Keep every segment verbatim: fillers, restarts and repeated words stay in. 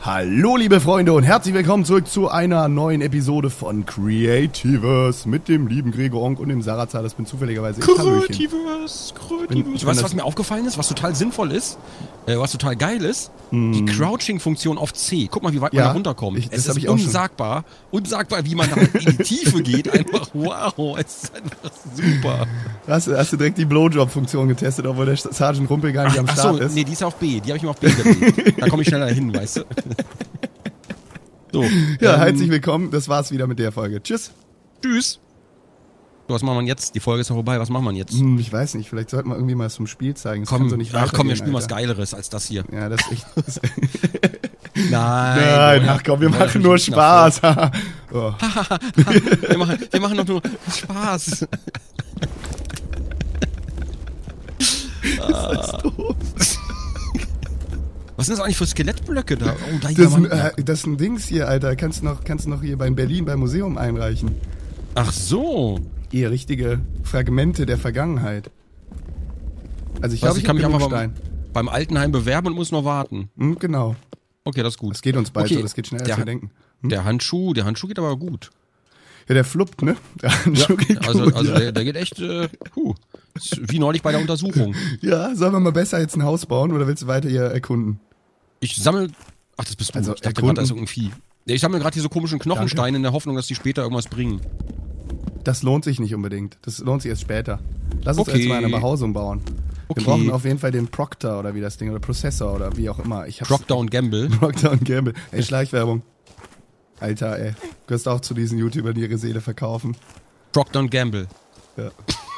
Hallo liebe Freunde und herzlich willkommen zurück zu einer neuen Episode von Creativers mit dem lieben Gregor Onk und dem Sarazar. Das bin zufälligerweise ich. Creativers, Creativers. Weißt du, was mir aufgefallen ist, was total sinnvoll ist, äh, was total geil ist? Mm. Die Crouching-Funktion auf C. Guck mal, wie weit ja, man da runterkommt. Ich, es ist ich unsagbar, unsagbar, wie man da in die Tiefe geht. Einfach wow, es ist einfach super. Hast, hast du direkt die Blowjob-Funktion getestet, obwohl der Sergeant Rumpel gar nicht ach, am Start ach so, ist? Nee, die ist auf B. Die habe ich mir auf B gedreht. Da komme ich schneller hin, weißt du? So, ja, ähm, herzlich willkommen. Das war's wieder mit der Folge. Tschüss. Tschüss. So, was machen wir jetzt? Die Folge ist ja vorbei. Was machen wir jetzt? Hm, ich weiß nicht. Vielleicht sollten wir irgendwie mal zum Spiel zeigen. Das komm, so nicht ach komm, wir spielen was Geileres als das hier. Ja, das ist echt... Das Nein. Nein, ach komm, wir machen nur Spaß. Oh. wir, machen, wir machen doch nur Spaß. Das ist doof. Was sind das eigentlich für Skelettblöcke da? Oh, da das, ist ein, äh, das ist ein Dings hier, Alter. Kannst du noch, kannst du noch hier bei Berlin beim Museum einreichen. Ach so. Hier, richtige Fragmente der Vergangenheit. Also ich Was, glaube, ich, ich kann mich einfach beim, beim Altenheim bewerben und muss noch warten. Hm, genau. Okay, das ist gut. Das geht uns bald okay. so, das geht schneller als der, wir denken. Hm? Der Handschuh, der Handschuh geht aber gut. Ja, der fluppt, ne? Der Handschuh ja, geht also, gut. Also ja. der, der geht echt, äh, puh. Wie neulich bei der Untersuchung. Ja, sollen wir mal besser jetzt ein Haus bauen oder willst du weiter hier erkunden? Ich sammle. Ach, das bist du. Also ich dachte gerade, da ist irgendein Vieh. Ich sammle gerade diese komischen Knochensteine Danke. in der Hoffnung, dass die später irgendwas bringen. Das lohnt sich nicht unbedingt. Das lohnt sich erst später. Lass uns okay. jetzt mal eine Behausung bauen. Okay. Wir brauchen auf jeden Fall den Proctor oder wie das Ding, oder Prozessor oder wie auch immer. Ich Procter und Gamble. Procter und Gamble. Ey, Schleichwerbung. Alter, ey. Du gehörst auch zu diesen YouTubern, die ihre Seele verkaufen. Procter und Gamble. Ja.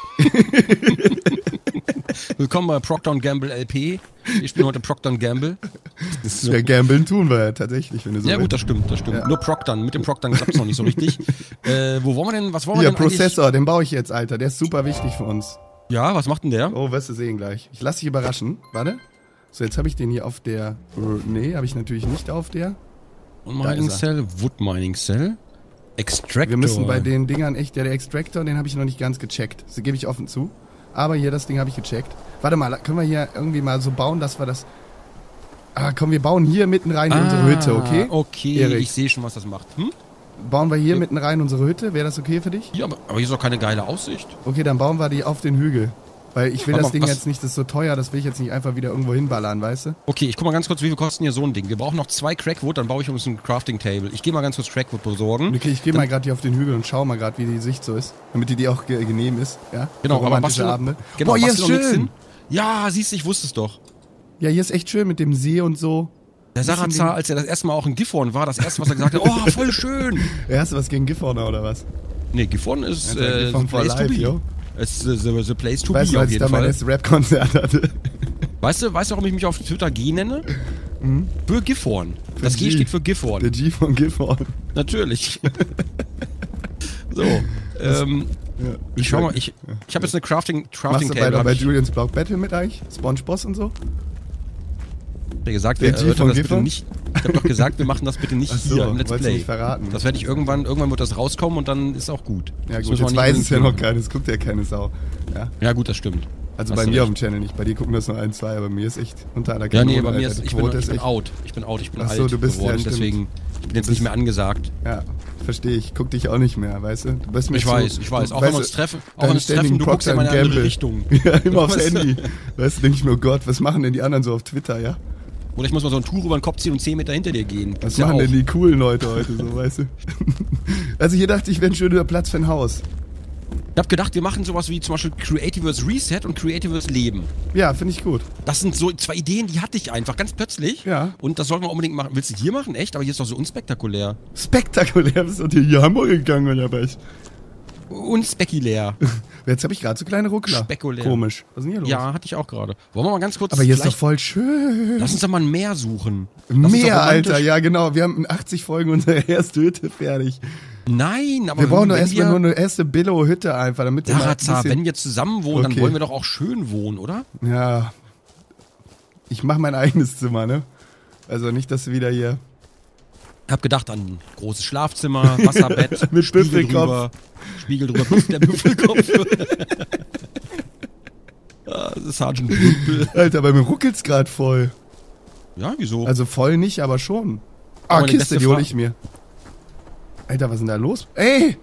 Willkommen bei Procter und Gamble L P. Ich bin heute Procter und Gamble. So. Ja, Gambeln tun wir ja tatsächlich, wenn du so Ja willst. gut, das stimmt, das stimmt. Ja. Nur Proctern. Mit dem Proctern klappt es noch nicht so richtig. äh, wo wollen wir denn, was wollen wir Hier, denn Prozessor, eigentlich? den baue ich jetzt, Alter. Der ist super wichtig für uns. Ja, was macht denn der? Oh, wirst du sehen gleich. Ich lass dich überraschen. Warte. So, jetzt habe ich den hier auf der... Nee, habe ich natürlich nicht auf der. Und Mining Cell, Wood Mining Cell. Extractor. Wir müssen bei den Dingern echt... Ja, der Extractor, den habe ich noch nicht ganz gecheckt. Das gebe ich offen zu. Aber hier, das Ding habe ich gecheckt. Warte mal, können wir hier irgendwie mal so bauen, dass wir das... Ah, komm, wir bauen hier mitten rein in ah, unsere Hütte, okay? Okay, Erik. ich sehe schon, was das macht. Hm? Bauen wir hier ja. mitten rein unsere Hütte? Wäre das okay für dich? Ja, aber, aber hier ist doch keine geile Aussicht. Okay, dann bauen wir die auf den Hügel. Weil ich will Warte das mal, Ding was? jetzt nicht, das ist so teuer, das will ich jetzt nicht einfach wieder irgendwo hinballern, weißt du? Okay, ich guck mal ganz kurz, wie viel kostet hier so ein Ding? Wir brauchen noch zwei Crackwood, dann baue ich uns ein Crafting Table. Ich gehe mal ganz kurz Crackwood besorgen. Okay, ich gehe mal gerade hier auf den Hügel und schau mal gerade, wie die Sicht so ist. Damit die dir auch ge genehm ist, ja? Genau, aber was Abende. Genau, Boah, hier ist schön! Ja, siehst du, ich wusste es doch. Ja, hier ist echt schön mit dem See und so. Der Sarazar, als er das erste Mal auch in Gifhorn war, das erste, was er gesagt hat, oh, voll schön! Ja, hast du was gegen Gifhorner oder was? Nee, Gifhorn ist ja, äh, Gifhorn the place life, to be. Yo. Es ist the, the place to weißt be du, auf jeden als ich da Fall. mein erstes Rap-Konzert hatte? Weißt du, weißt du, warum ich mich auf Twitter G nenne? Mhm. Für Gifhorn. Das G, G steht für Gifhorn. Der G von Gifhorn. Natürlich. so, ähm... Ja, ich, ich schau mal, ich, ich habe jetzt eine Crafting, Crafting Machst du bei, bei Julians Block Battle mit eigentlich? SpongeBob und so? Ich gesagt, wir, G von das bitte nicht, ich habe doch gesagt, wir machen das bitte nicht so, hier im Let's Play. Nicht verraten. Das werde ich irgendwann, irgendwann wird das rauskommen und dann ist auch gut. Ja gut, jetzt weiß es ja noch keiner, es guckt ja keine Sau. Ja, ja gut, das stimmt. Also Hast bei mir recht. auf dem Channel nicht, bei dir gucken das nur ein, zwei, aber mir ist echt unter einer Kanone. Ja, nee, bei Alter. mir ist, ich bin, ich bin out, ich bin out, ich bin Ach so, alt du bist, geworden, ja, deswegen, ich bin jetzt nicht mehr angesagt. Ja, verstehe ich, guck dich auch nicht mehr, weißt du? Du bist mir ich so, weiß, ich weiß, auch wenn wir uns treffen, auch wenn wir uns treffen, du guckst ja mal in eine andere Richtung. Ja, immer aufs Handy. Weißt du, denke ich mir, oh Gott, was machen denn die anderen so auf Twitter, ja? Oder ich muss mal so ein Tuch über den Kopf ziehen und zehn Meter hinter dir gehen. Was machen denn die coolen Leute heute so, weißt du? Also hier dachte ich, wäre ein schöner Platz für ein Haus. Ich hab gedacht, wir machen sowas wie zum Beispiel Creativers Reset und Creativers Leben. Ja, finde ich gut. Das sind so zwei Ideen, die hatte ich einfach ganz plötzlich. Ja. Und das sollten wir unbedingt machen. Willst du hier machen? Echt? Aber hier ist doch so unspektakulär. Spektakulär? Bist du hier Hamburg gegangen oder was? Unspekulär. Jetzt habe ich gerade so kleine Ruckler. Spekulär. Komisch. Was ist denn hier los? Ja, hatte ich auch gerade. Wollen wir mal ganz kurz... Aber hier ist doch voll schön. Lass uns doch mal ein Meer suchen. Lass Meer, Alter. Ja, genau. Wir haben in achtzig Folgen unsere erste Hütte fertig. Nein, aber... Wir brauchen doch erstmal nur eine erste Billo-Hütte einfach, damit wir mal ein Sarazar, bisschen... wenn wir zusammen wohnen, Okay. dann wollen wir doch auch schön wohnen, oder? Ja. Ich mache mein eigenes Zimmer, ne? Also nicht, dass du wieder hier... Hab gedacht an ein großes Schlafzimmer, Wasserbett, Mit Spiegel Büffelkopf. drüber, Spiegel drüber, Büff- der Büffelkopf. ah, Sergeant Büffel. Alter, bei mir ruckelt's gerade voll. Ja, wieso? Also voll nicht, aber schon. Ah, Kiste, die hole ich mir. Alter, was ist denn da los? Ey!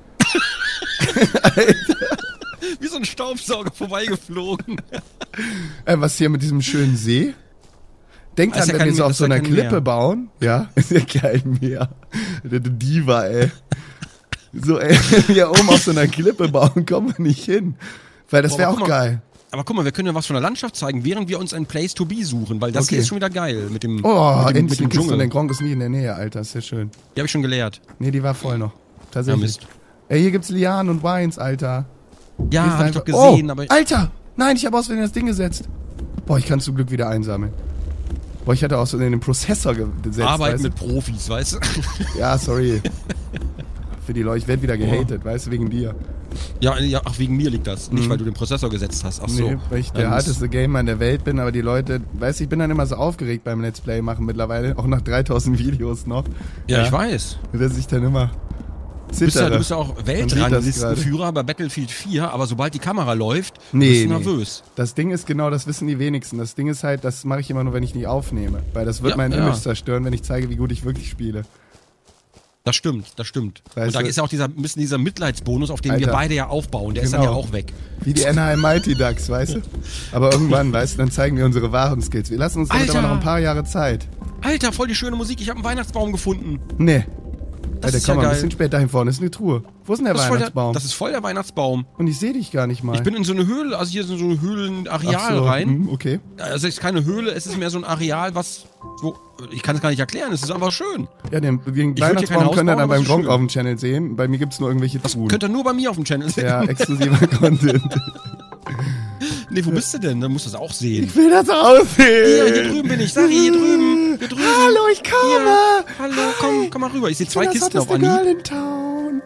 Alter. Wie so ein Staubsauger vorbeigeflogen. Äh, was hier mit diesem schönen See? Denkt dran, ja wenn wir so auf so einer Klippe Meer. bauen. Ja, ist ja kein Meer. Der Diva, ey. So, ey, wenn wir oben auf so einer Klippe bauen, kommen wir nicht hin. Weil das wäre auch mal, geil. Aber guck mal, wir können ja was von der Landschaft zeigen, während wir uns ein Place to be suchen, weil das okay. hier ist schon wieder geil mit dem Oh, mit dem, endlich mit dem Dschungel. Den Gronk ist nie in der Nähe, Alter, ist ja schön. Die habe ich schon geleert. Nee, die war voll noch. Tatsächlich. Ja, Mist. Ey, hier gibt's Lianen und Wines, Alter. Ja, hab ich doch gesehen, oh, aber... Alter! Nein, ich habe aus Versehen das Ding gesetzt. Boah, ich kann zum Glück wieder einsammeln. Boah, ich hatte aus Versehen den Prozessor gesetzt. Arbeiten mit Profis, weißt du? Ja, sorry. Für die Leute, ich werde wieder gehatet, oh. weißt du, wegen dir. Ja, ja, ach, wegen mir liegt das. Nicht, mhm. weil du den Prozessor gesetzt hast. Ach so. Nee, weil ich der harteste Gamer in der Welt bin, aber die Leute, weißt du, ich bin dann immer so aufgeregt beim Let's Play machen mittlerweile, auch nach dreitausend Videos noch. Ja, ja. ich weiß. Dass ich dann immer Du bist, ja, du bist ja auch Weltranglistenführer bei Battlefield vier, aber sobald die Kamera läuft, nee, bist du nee. nervös. Das Ding ist genau, das wissen die wenigsten. Das Ding ist halt, das mache ich immer nur, wenn ich nicht aufnehme. Weil das wird ja, mein ja. Image zerstören, wenn ich zeige, wie gut ich wirklich spiele. Das stimmt, das stimmt. Weißt Und da du, ist ja auch dieser, ein bisschen dieser Mitleidsbonus, auf den Alter, wir beide ja aufbauen. Der genau. ist dann ja auch weg. Wie die Anaheim Mighty Ducks, weißt du? Aber irgendwann, weißt du, dann zeigen wir unsere wahren Skills. Wir lassen uns damit aber noch ein paar Jahre Zeit. Alter, voll die schöne Musik. Ich habe einen Weihnachtsbaum gefunden. Nee. Das Alter, ist komm ja mal geil. ein bisschen später dahin vorne. Das ist eine Truhe. Wo ist denn der das Weihnachtsbaum? Der, das ist voll der Weihnachtsbaum. Und ich sehe dich gar nicht mal. Ich bin in so eine Höhle, also hier ist so ein Höhlenareal so, rein. Hm, okay. Also es ist keine Höhle, es ist mehr so ein Areal, was... Wo, ich kann es gar nicht erklären, es ist einfach schön. Ja, den, den Weihnachtsbaum könnt ihr dann beim Gronk auf dem Channel sehen. Bei mir gibt es nur irgendwelche Truhen. Das könnt ihr nur bei mir auf dem Channel sehen. Ja, exklusiver Content. Nee, wo bist du denn? Dann musst du das auch sehen. Ich will das auch sehen. Hier, hier drüben bin ich. Sag hier drüben. Hier drüben. Hallo, ich komme. Hier. Hallo, komm, komm mal rüber. Ich sehe zwei Kisten auf Anhieb. Girl in town.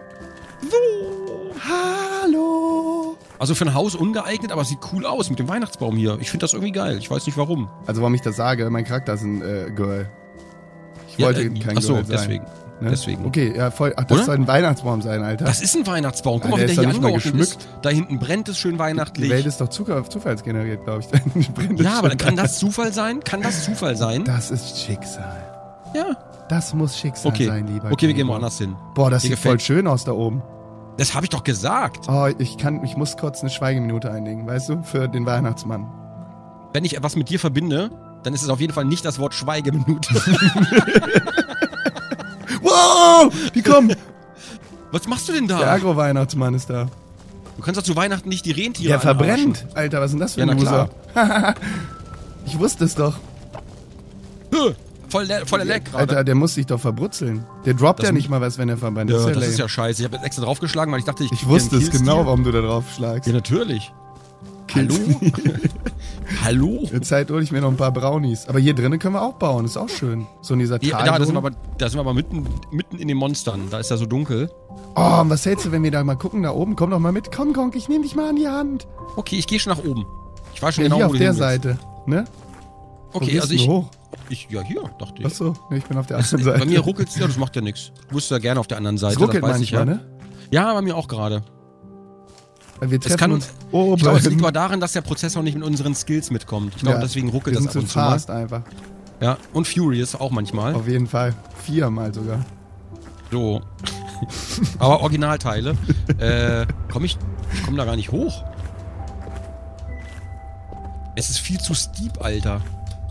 Wo? Hallo. Also für ein Haus ungeeignet, aber es sieht cool aus mit dem Weihnachtsbaum hier. Ich finde das irgendwie geil. Ich weiß nicht warum. Also warum ich das sage, mein Charakter ist ein äh, Girl. Ich ja, wollte äh, kein ach so, Girl sein. deswegen. Ne? Deswegen. Okay, ja, voll. Ach, das Oder? soll ein Weihnachtsbaum sein, Alter. Das ist ein Weihnachtsbaum. Guck ja, mal, wie der hier angeordnet ist. Da hinten brennt es schön weihnachtlich. Die Welt ist doch zufallsgeneriert, glaube ich. Ja, aber dann kann das Zufall sein? Kann das Zufall sein? Das ist Schicksal. Ja. Das muss Schicksal okay. sein, lieber. Okay, wir gehen woanders hin. Boah, das Dir sieht gefällt. voll schön aus da oben. Das habe ich doch gesagt. Oh, ich kann, ich muss kurz eine Schweigeminute einlegen, weißt du, für den Weihnachtsmann. Wenn ich etwas mit dir verbinde, dann ist es auf jeden Fall nicht das Wort Schweigeminute. Wow, die kommen. Was machst du denn da? Der Agro-Weihnachtsmann ist da. Du kannst doch zu Weihnachten nicht die Rentiere Der verbrennt. Alter, was ist denn das für ein ja, Loser? Ich wusste es doch. Höh, voll der, voll der Leck gerade. Alter, der muss sich doch verbrutzeln. Der droppt das ja nicht mal was, wenn er verbrennt. Ja, das ist ja, das lame. ist ja scheiße. Ich habe jetzt extra draufgeschlagen, weil ich dachte, ich Ich wusste es genau, warum du da drauf schlagst. Ja, natürlich. Hallo? Hallo? Jetzt halt hole ich mir noch ein paar Brownies. Aber hier drinnen können wir auch bauen, ist auch schön. So in dieser Tal. Ja, da sind wir aber, da sind wir aber mitten, mitten in den Monstern. Da ist ja so dunkel. Oh, und was hältst du, wenn wir da mal gucken, da oben? Komm doch mal mit. Komm, Gronk, ich nehme dich mal an die Hand. Okay, ich gehe schon nach oben. Ich weiß schon ja, genau, hier wo auf du der hin Seite, ne? Okay, also ich, hoch? ich... Ja, hier, dachte ich. Achso, nee, ich bin auf der anderen Seite. Bei mir ruckelt's, ja, das macht ja nichts. Du bist ja gerne auf der anderen Seite. Es ruckelt das weiß manchmal, ich ja. ne? Ja, bei mir auch gerade. Wir treffen kann, uns oben. Ich glaube, es liegt aber daran, dass der Prozessor nicht mit unseren Skills mitkommt. Ich glaube, ja, deswegen ruckelt wir das sind ab und zu zu fast mal. einfach. Ja, und Furious auch manchmal. Auf jeden Fall. Viermal sogar. So. Aber Originalteile. äh, komm ich, ich komme da gar nicht hoch. Es ist viel zu steep, Alter.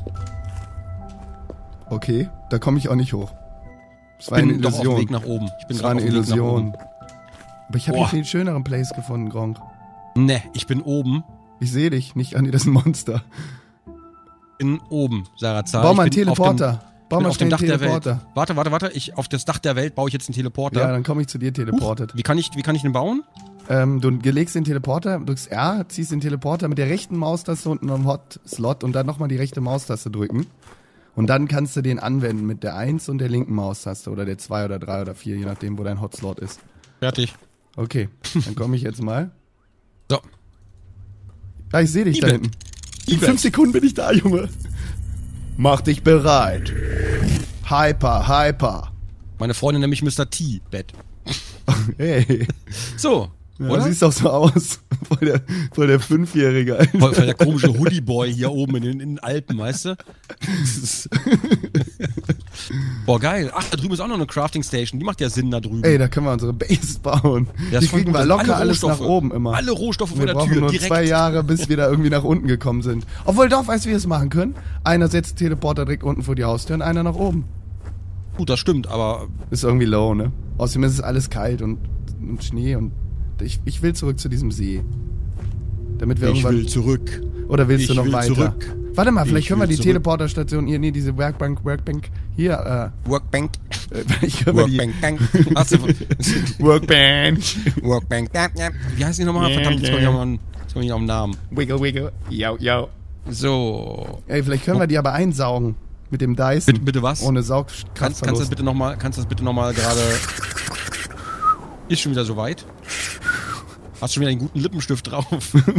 Okay, da komme ich auch nicht hoch. Das war ich bin eine Illusion. Doch auf dem Weg nach oben. Ich bin das war eine Illusion. Aber ich habe hier einen viel schöneren Place gefunden, Gronk. Ne, ich bin oben. Ich sehe dich, nicht, Andi, das ist ein Monster. Bin oben, Sarazar. Bau mal einen Teleporter. Bau mal schnell einen Teleporter. Warte, warte, warte. Ich, auf das Dach der Welt baue ich jetzt einen Teleporter. Ja, dann komme ich zu dir teleportet. Huch. Wie kann ich, wie kann ich den bauen? Ähm, du legst den Teleporter, drückst R, ziehst den Teleporter mit der rechten Maustaste unten am Hot-Slot und dann nochmal die rechte Maustaste drücken. Und dann kannst du den anwenden mit der eins und der linken Maustaste oder der zwei oder drei oder vier, je nachdem, wo dein Hotslot ist. Fertig. Okay, dann komme ich jetzt mal. So. Ja, ich sehe dich da hinten. In fünf Sekunden bin ich da, Junge. Mach dich bereit. Hyper, hyper. Meine Freundin nämlich Mister T. Bett. Hey. So. Ja, oder? Du siehst doch so aus. Voll der, voll der Fünfjährige. Alter. Voll, voll der komische Hoodie-Boy hier oben in den, in den Alpen, weißt du? Boah, geil. Ach, da drüben ist auch noch eine Crafting Station. Die macht ja Sinn da drüben. Ey, da können wir unsere Base bauen. Ja, die kriegen wir locker alles nach oben immer. Alle Rohstoffe wir vor der Tür. Wir brauchen nur direkt. zwei Jahre, bis wir da irgendwie nach unten gekommen sind. Obwohl, doch, weißt du, wie wir es machen können? Einer setzt Teleporter direkt unten vor die Haustür und einer nach oben. Gut, das stimmt, aber... Ist irgendwie low, ne? Außerdem ist es alles kalt und, und Schnee und... Ich, ich will zurück zu diesem See. Damit wir ich irgendwann... will zurück. Oder willst ich du noch will weiter? Zurück. Warte mal, vielleicht ich können wir die zurück. Teleporterstation hier, nee, diese Workbank, Workbank, hier, äh... Workbank. Ich können Workbank. Die... Workbank. Workbank. Wie heißt die nochmal? Verdammt, jetzt komme ich nochmal auf den Namen. Wiggle, wiggle. Yo, yo. So. Ey, vielleicht können wir die aber einsaugen. Mit dem Dyson. Bitte, bitte was? Ohne Saugkraft. Kannst, kannst du das bitte nochmal, kannst du das bitte nochmal gerade... Ist schon wieder soweit? Hast schon wieder einen guten Lippenstift drauf?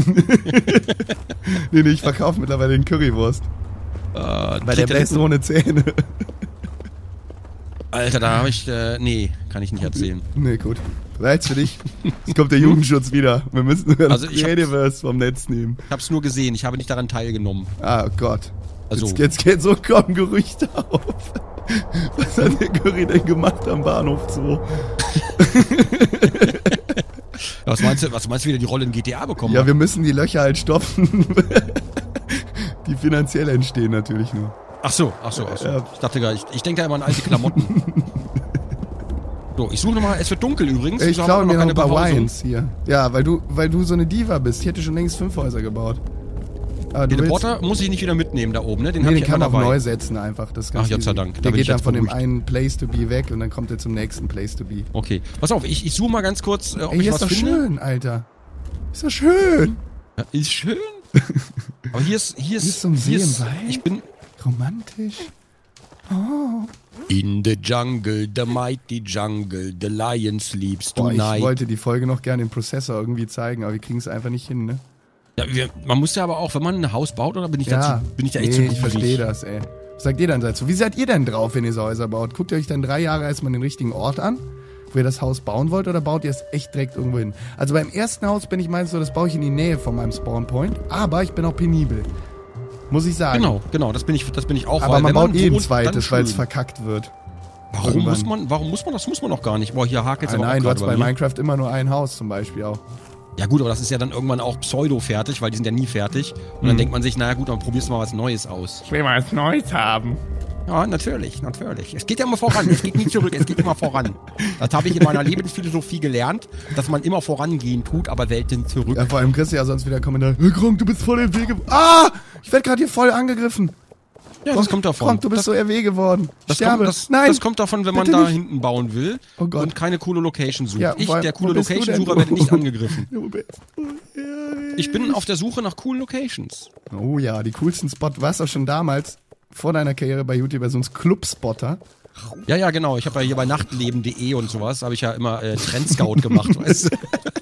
Nee, nee, ich verkaufe mittlerweile den Currywurst. Äh, Weil der bläst ohne Zähne. Alter, da habe ich... Äh, nee, kann ich nicht erzählen. Nee, gut. Reizt für dich. Jetzt kommt der Jugendschutz wieder. Wir müssen das also Creativerse vom Netz nehmen. Ich hab's nur gesehen, ich habe nicht daran teilgenommen. Ah, oh Gott. Also. Jetzt, jetzt geht so kommen Gerüchte auf. Was hat der Curry denn gemacht am Bahnhof Zoo? Was meinst du, was meinst du, wie der die Rolle in G T A bekommen Ja, hat? wir müssen die Löcher halt stopfen. Die finanziell entstehen natürlich nur. Ach so, ach so, ach so. Ja. Ich dachte gar nicht, ich denke da immer an alte Klamotten. So, ich suche nochmal, es wird dunkel übrigens. Ich klaue mir noch ein paar Wines hier. Ja, weil du, weil du so eine Diva bist. Ich hätte schon längst fünf Häuser gebaut. Aber den Reporter muss ich nicht wieder mitnehmen da oben, ne? Den, nee, hab den ich kann man dabei. auch neu setzen einfach. Das ist ganz Ach, Gott sei easy. Dank. Da Der bin ich geht dann jetzt von dem beruhigt. einen Place to be weg und dann kommt er zum nächsten Place to be. Okay. Pass auf, ich, ich suche mal ganz kurz, äh, ob Ey, ich hier was ist doch finde. schön, Alter. Ist doch schön. Ja, ist schön. Aber hier ist, hier ist, Hier ist so ein See hier im ist, Wald. ich bin Romantisch. Oh. in the jungle, the mighty jungle, the lion sleeps Boah, tonight. ich wollte die Folge noch gerne im Prozessor irgendwie zeigen, aber wir kriegen es einfach nicht hin, ne? Ja, wir, man muss ja aber auch, wenn man ein Haus baut, oder bin ich, Ja, dazu, bin ich da echt nee, zu ich gierig? verstehe das, ey. Was sagt ihr dann dazu? Wie seid ihr denn drauf, wenn ihr so Häuser baut? Guckt ihr euch dann drei Jahre erstmal den richtigen Ort an, wo ihr das Haus bauen wollt, oder baut ihr es echt direkt irgendwo hin? Also beim ersten Haus bin ich meistens so, das baue ich in die Nähe von meinem Spawnpoint, aber ich bin auch penibel. Muss ich sagen. Genau, genau, das bin ich, das bin ich auch. Aber weil, man wenn baut man eh ein wohnt, zweites, weil es schön. verkackt wird. Warum Irgendwann. muss man, warum muss man, das muss man doch gar nicht. Boah, hier hakelt es Ah, aber nein, auch du hast gerade bei bei mir. Minecraft immer nur ein Haus zum Beispiel auch. Ja gut, aber das ist ja dann irgendwann auch pseudo-fertig, weil die sind ja nie fertig. Und dann Mhm. denkt man sich, naja gut, dann probierst du mal was Neues aus. Ich will mal was Neues haben. Ja, natürlich, natürlich. Es geht ja immer voran, es geht nie zurück, es geht immer voran. Das habe ich in meiner Lebensphilosophie gelernt, dass man immer vorangehen tut, aber selten zurück. Ja, vor allem kriegst du ja sonst wieder Kommentar. Hey, Gronk, du bist voll im Wege. Ah! Ich werde gerade hier voll angegriffen. Ja, das kommt davon. Gronk, du bist das, so R W geworden. Ich das, sterbe. kommt, das, Nein! das kommt davon, wenn man bitte da nicht. hinten bauen will Oh Gott. und keine coole Location sucht. Ja, ich, wo- der coole wo bist du Location-Sucher, denn? werde nicht angegriffen. Wo bist du? Ich bin auf der Suche nach coolen Locations. Oh ja, die coolsten Spot. Du warst doch schon damals, vor deiner Karriere bei YouTube, bei so einem Club-Spotter. Ja, ja, genau. Ich habe ja hier bei nachtleben punkt de und sowas, habe ich ja immer äh, Trendscout gemacht, weißt du?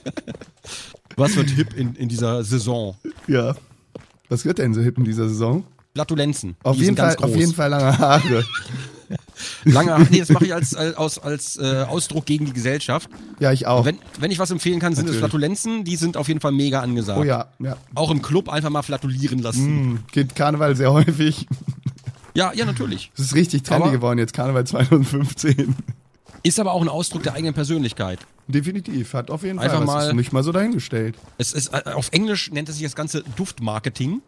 Was wird hip in, in dieser Saison? Ja. Was wird denn so hip in dieser Saison? Flatulenzen. Auf Die jeden sind Fall, ganz groß. auf jeden Fall lange Haare. Lange Haare. Nee, das mache ich als, als, als äh, Ausdruck gegen die Gesellschaft. Ja, ich auch. Wenn, wenn ich was empfehlen kann, sind es Natürlich. Flatulenzen. Die sind auf jeden Fall mega angesagt. Oh ja, ja. Auch im Club einfach mal flatulieren lassen. Hm, geht Karneval sehr häufig. Ja, ja, natürlich. Es ist richtig trendy Aber- geworden jetzt, Karneval zwanzig fünfzehn. Ist aber auch ein Ausdruck der eigenen Persönlichkeit. Definitiv, hat auf jeden Einfach Fall. mal- Das ist nicht mal so dahingestellt. Es ist, äh, auf Englisch nennt es sich das Ganze Duftmarketing.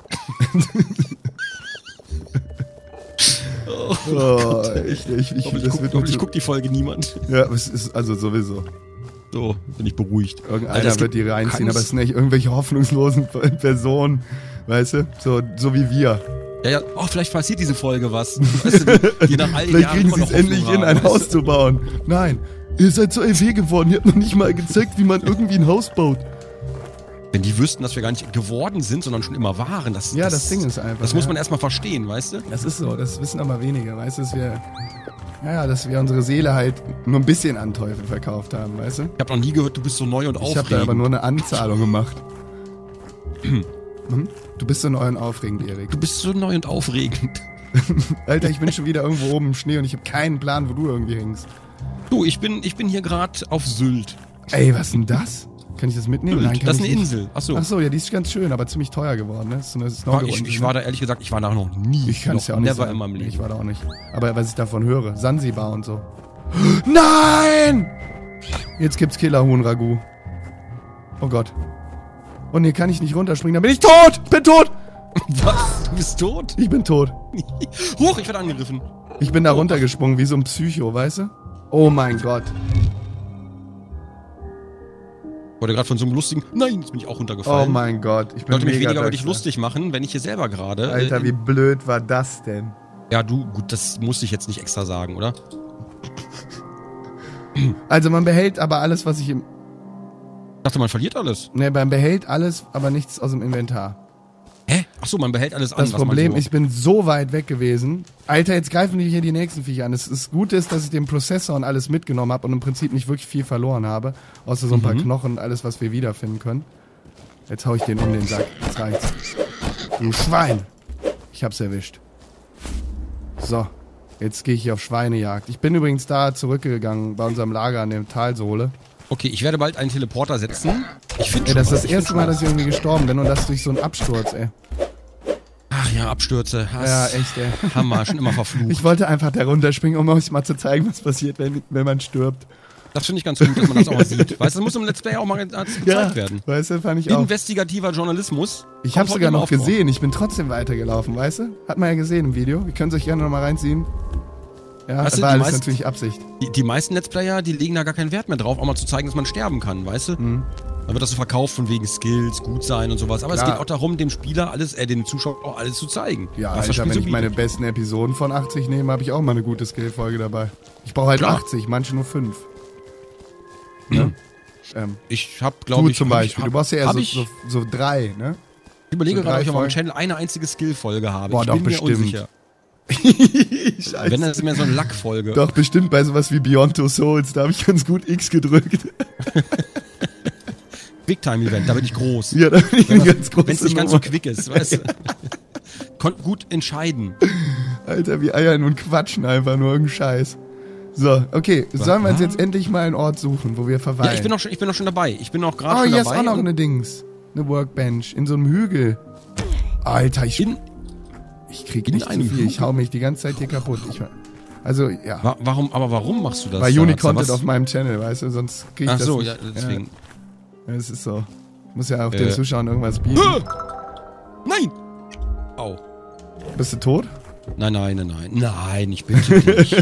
Oh, ich, ich, ich, Hoffentlich das guckt wird hoffentlich so, guckt die Folge niemand. ja, es ist also sowieso. So, bin ich beruhigt. Irgendeiner Alter, es wird gibt- die reinziehen, kannst- aber es sind nicht irgendwelche hoffnungslosen Personen, weißt du? So, so wie wir. Ja, ja, oh, vielleicht passiert diese Folge was. Weißt du, die, die nach all den Vielleicht Jahren kriegen immer sie noch es endlich Hoffnung hin, haben, ein weißt Haus zu bauen. Nein, ihr seid so L W geworden, ihr habt noch nicht mal gezeigt, wie man irgendwie ein Haus baut. du? Wenn die wüssten, dass wir gar nicht geworden sind, sondern schon immer waren. Das, Ja, das Ding ist einfach, Das muss ja. man erstmal verstehen, weißt du? Das ist so, das wissen aber wenige, weißt du, dass wir, ja, dass wir unsere Seele halt nur ein bisschen an Teufel verkauft haben, weißt du? Ich habe noch nie gehört, du bist so neu und Ich aufregend. habe da aber nur eine Anzahlung gemacht. Hm? Du bist so neu und aufregend, Erik. Du bist so neu und aufregend. Alter, ich bin schon wieder irgendwo oben im Schnee und ich habe keinen Plan, wo du irgendwie hängst. Du, ich bin, ich bin hier gerade auf Sylt. Ey, was denn das? Kann ich das mitnehmen? Nein, kann das ist ich eine nicht. Insel. Achso. Achso, ja, die ist ganz schön, aber ziemlich teuer geworden. Ne? Das ist eine Snorkel ich, ich war da ehrlich gesagt, ich war da noch nie. Ich kann es ja auch nicht never sagen. in meinem Leben. Ich war da auch nicht. Aber was ich davon höre, Sansibar und so. Nein! Jetzt gibt's Killerhuhn-Ragout. Oh Gott. Und hier kann ich nicht runterspringen, dann bin ich tot! Ich bin tot! Was? Du bist tot? Ich bin tot. Huch, ich werde angegriffen. Ich bin da oh, runtergesprungen, wie so ein Psycho, weißt du? Oh mein Gott. Ich wurde gerade von so einem lustigen... Nein, jetzt bin ich auch runtergefallen. Oh mein Gott. Ich bin ich wollte mich weniger über dich dankbar. lustig machen, wenn ich hier selber gerade... Alter, äh, wie blöd war das denn? Ja, du, gut, das musste ich jetzt nicht extra sagen, oder? Also man behält aber alles, was ich im... Ich dachte, man verliert alles. Ne, man behält alles, aber nichts aus dem Inventar. Hä? Achso, man behält alles an. Das Problem, so ich bin so weit weg gewesen. Alter, jetzt greifen die hier die nächsten Viecher an. Das, das Gute ist, dass ich den Prozessor und alles mitgenommen habe und im Prinzip nicht wirklich viel verloren habe. Außer so ein mhm. paar Knochen und alles, was wir wiederfinden können. Jetzt hau ich den um den Sack. Jetzt reicht's. Du Schwein! Ich hab's erwischt. So. Jetzt gehe ich hier auf Schweinejagd. Ich bin übrigens da zurückgegangen bei unserem Lager an der Talsohle. Okay, ich werde bald einen Teleporter setzen. Ich finde Ey, das ist das erste Mal, dass ich irgendwie gestorben bin und das durch so einen Absturz, ey. Ach ja, Abstürze. Hass. Ja, echt, ey. Hammer, schon immer verflucht. Ich wollte einfach da runterspringen, um euch mal zu zeigen, was passiert, wenn, wenn man stirbt. Das finde ich ganz gut, dass man das auch mal sieht. Weißt du, das muss im Let's Play auch mal gezeigt ja, werden. Weißt du, fand ich auch. Investigativer Journalismus. Ich habe sogar noch gesehen, ich bin trotzdem weitergelaufen, weißt du? Hat man ja gesehen im Video. Ihr könnt es euch gerne nochmal reinziehen. Ja, weißt das du, war alles meisten, natürlich Absicht. Die, die meisten Let's Player, die legen da gar keinen Wert mehr drauf, auch mal zu zeigen, dass man sterben kann, weißt du? Mhm. Dann wird das so verkauft von wegen Skills, gut sein und sowas. Aber Klar. es geht auch darum, dem Spieler alles, äh, dem Zuschauer auch alles zu zeigen. Ja, Alter, wenn so ich meine besten Episoden von achtzig nehme, habe ich auch mal eine gute Skill-Folge dabei. Ich brauche halt Klar. achtzig, manche nur fünf. Mhm. Ne? Ähm, ich habe, glaube ich... Du zum Beispiel, hab, du brauchst ja eher so, ich, so, so drei, ne? Ich überlege so gerade, ob ich auf meinem Channel eine einzige Skill-Folge habe. Boah, ich doch bin bestimmt. mir unsicher. Scheiße. Wenn, dann ist es mehr so eine Lackfolge. Doch, bestimmt bei sowas wie Beyond Two Souls, da habe ich ganz gut X gedrückt. Big-Time-Event, da bin ich groß. Ja, da bin ich wenn ganz groß. Wenn es nicht ganz so quick ist, weißt du. Konnt gut entscheiden. Alter, wir eiern und quatschen einfach nur irgendeinen Scheiß. So, okay, Was? sollen wir uns jetzt endlich mal einen Ort suchen, wo wir verweilen? Ja, ich bin auch schon, ich bin auch schon dabei. Ich bin auch gerade oh, schon hier dabei. Oh, hier ist auch noch eine Dings. Eine Workbench in so einem Hügel. Alter, ich... In, Ich krieg nicht zu viel, ich hau mich die ganze Zeit hier kaputt. Ich, also, ja. Wa warum, aber warum machst du das? Weil Uni-Content auf meinem Channel, weißt du, sonst krieg ich Ach das so, nicht. ja, deswegen. Ja, es ist so. Ich muss ja auch äh. den Zuschauern irgendwas bieten. Nein! Au. Bist du tot? Nein, nein, nein, nein. Nein, ich bin nicht.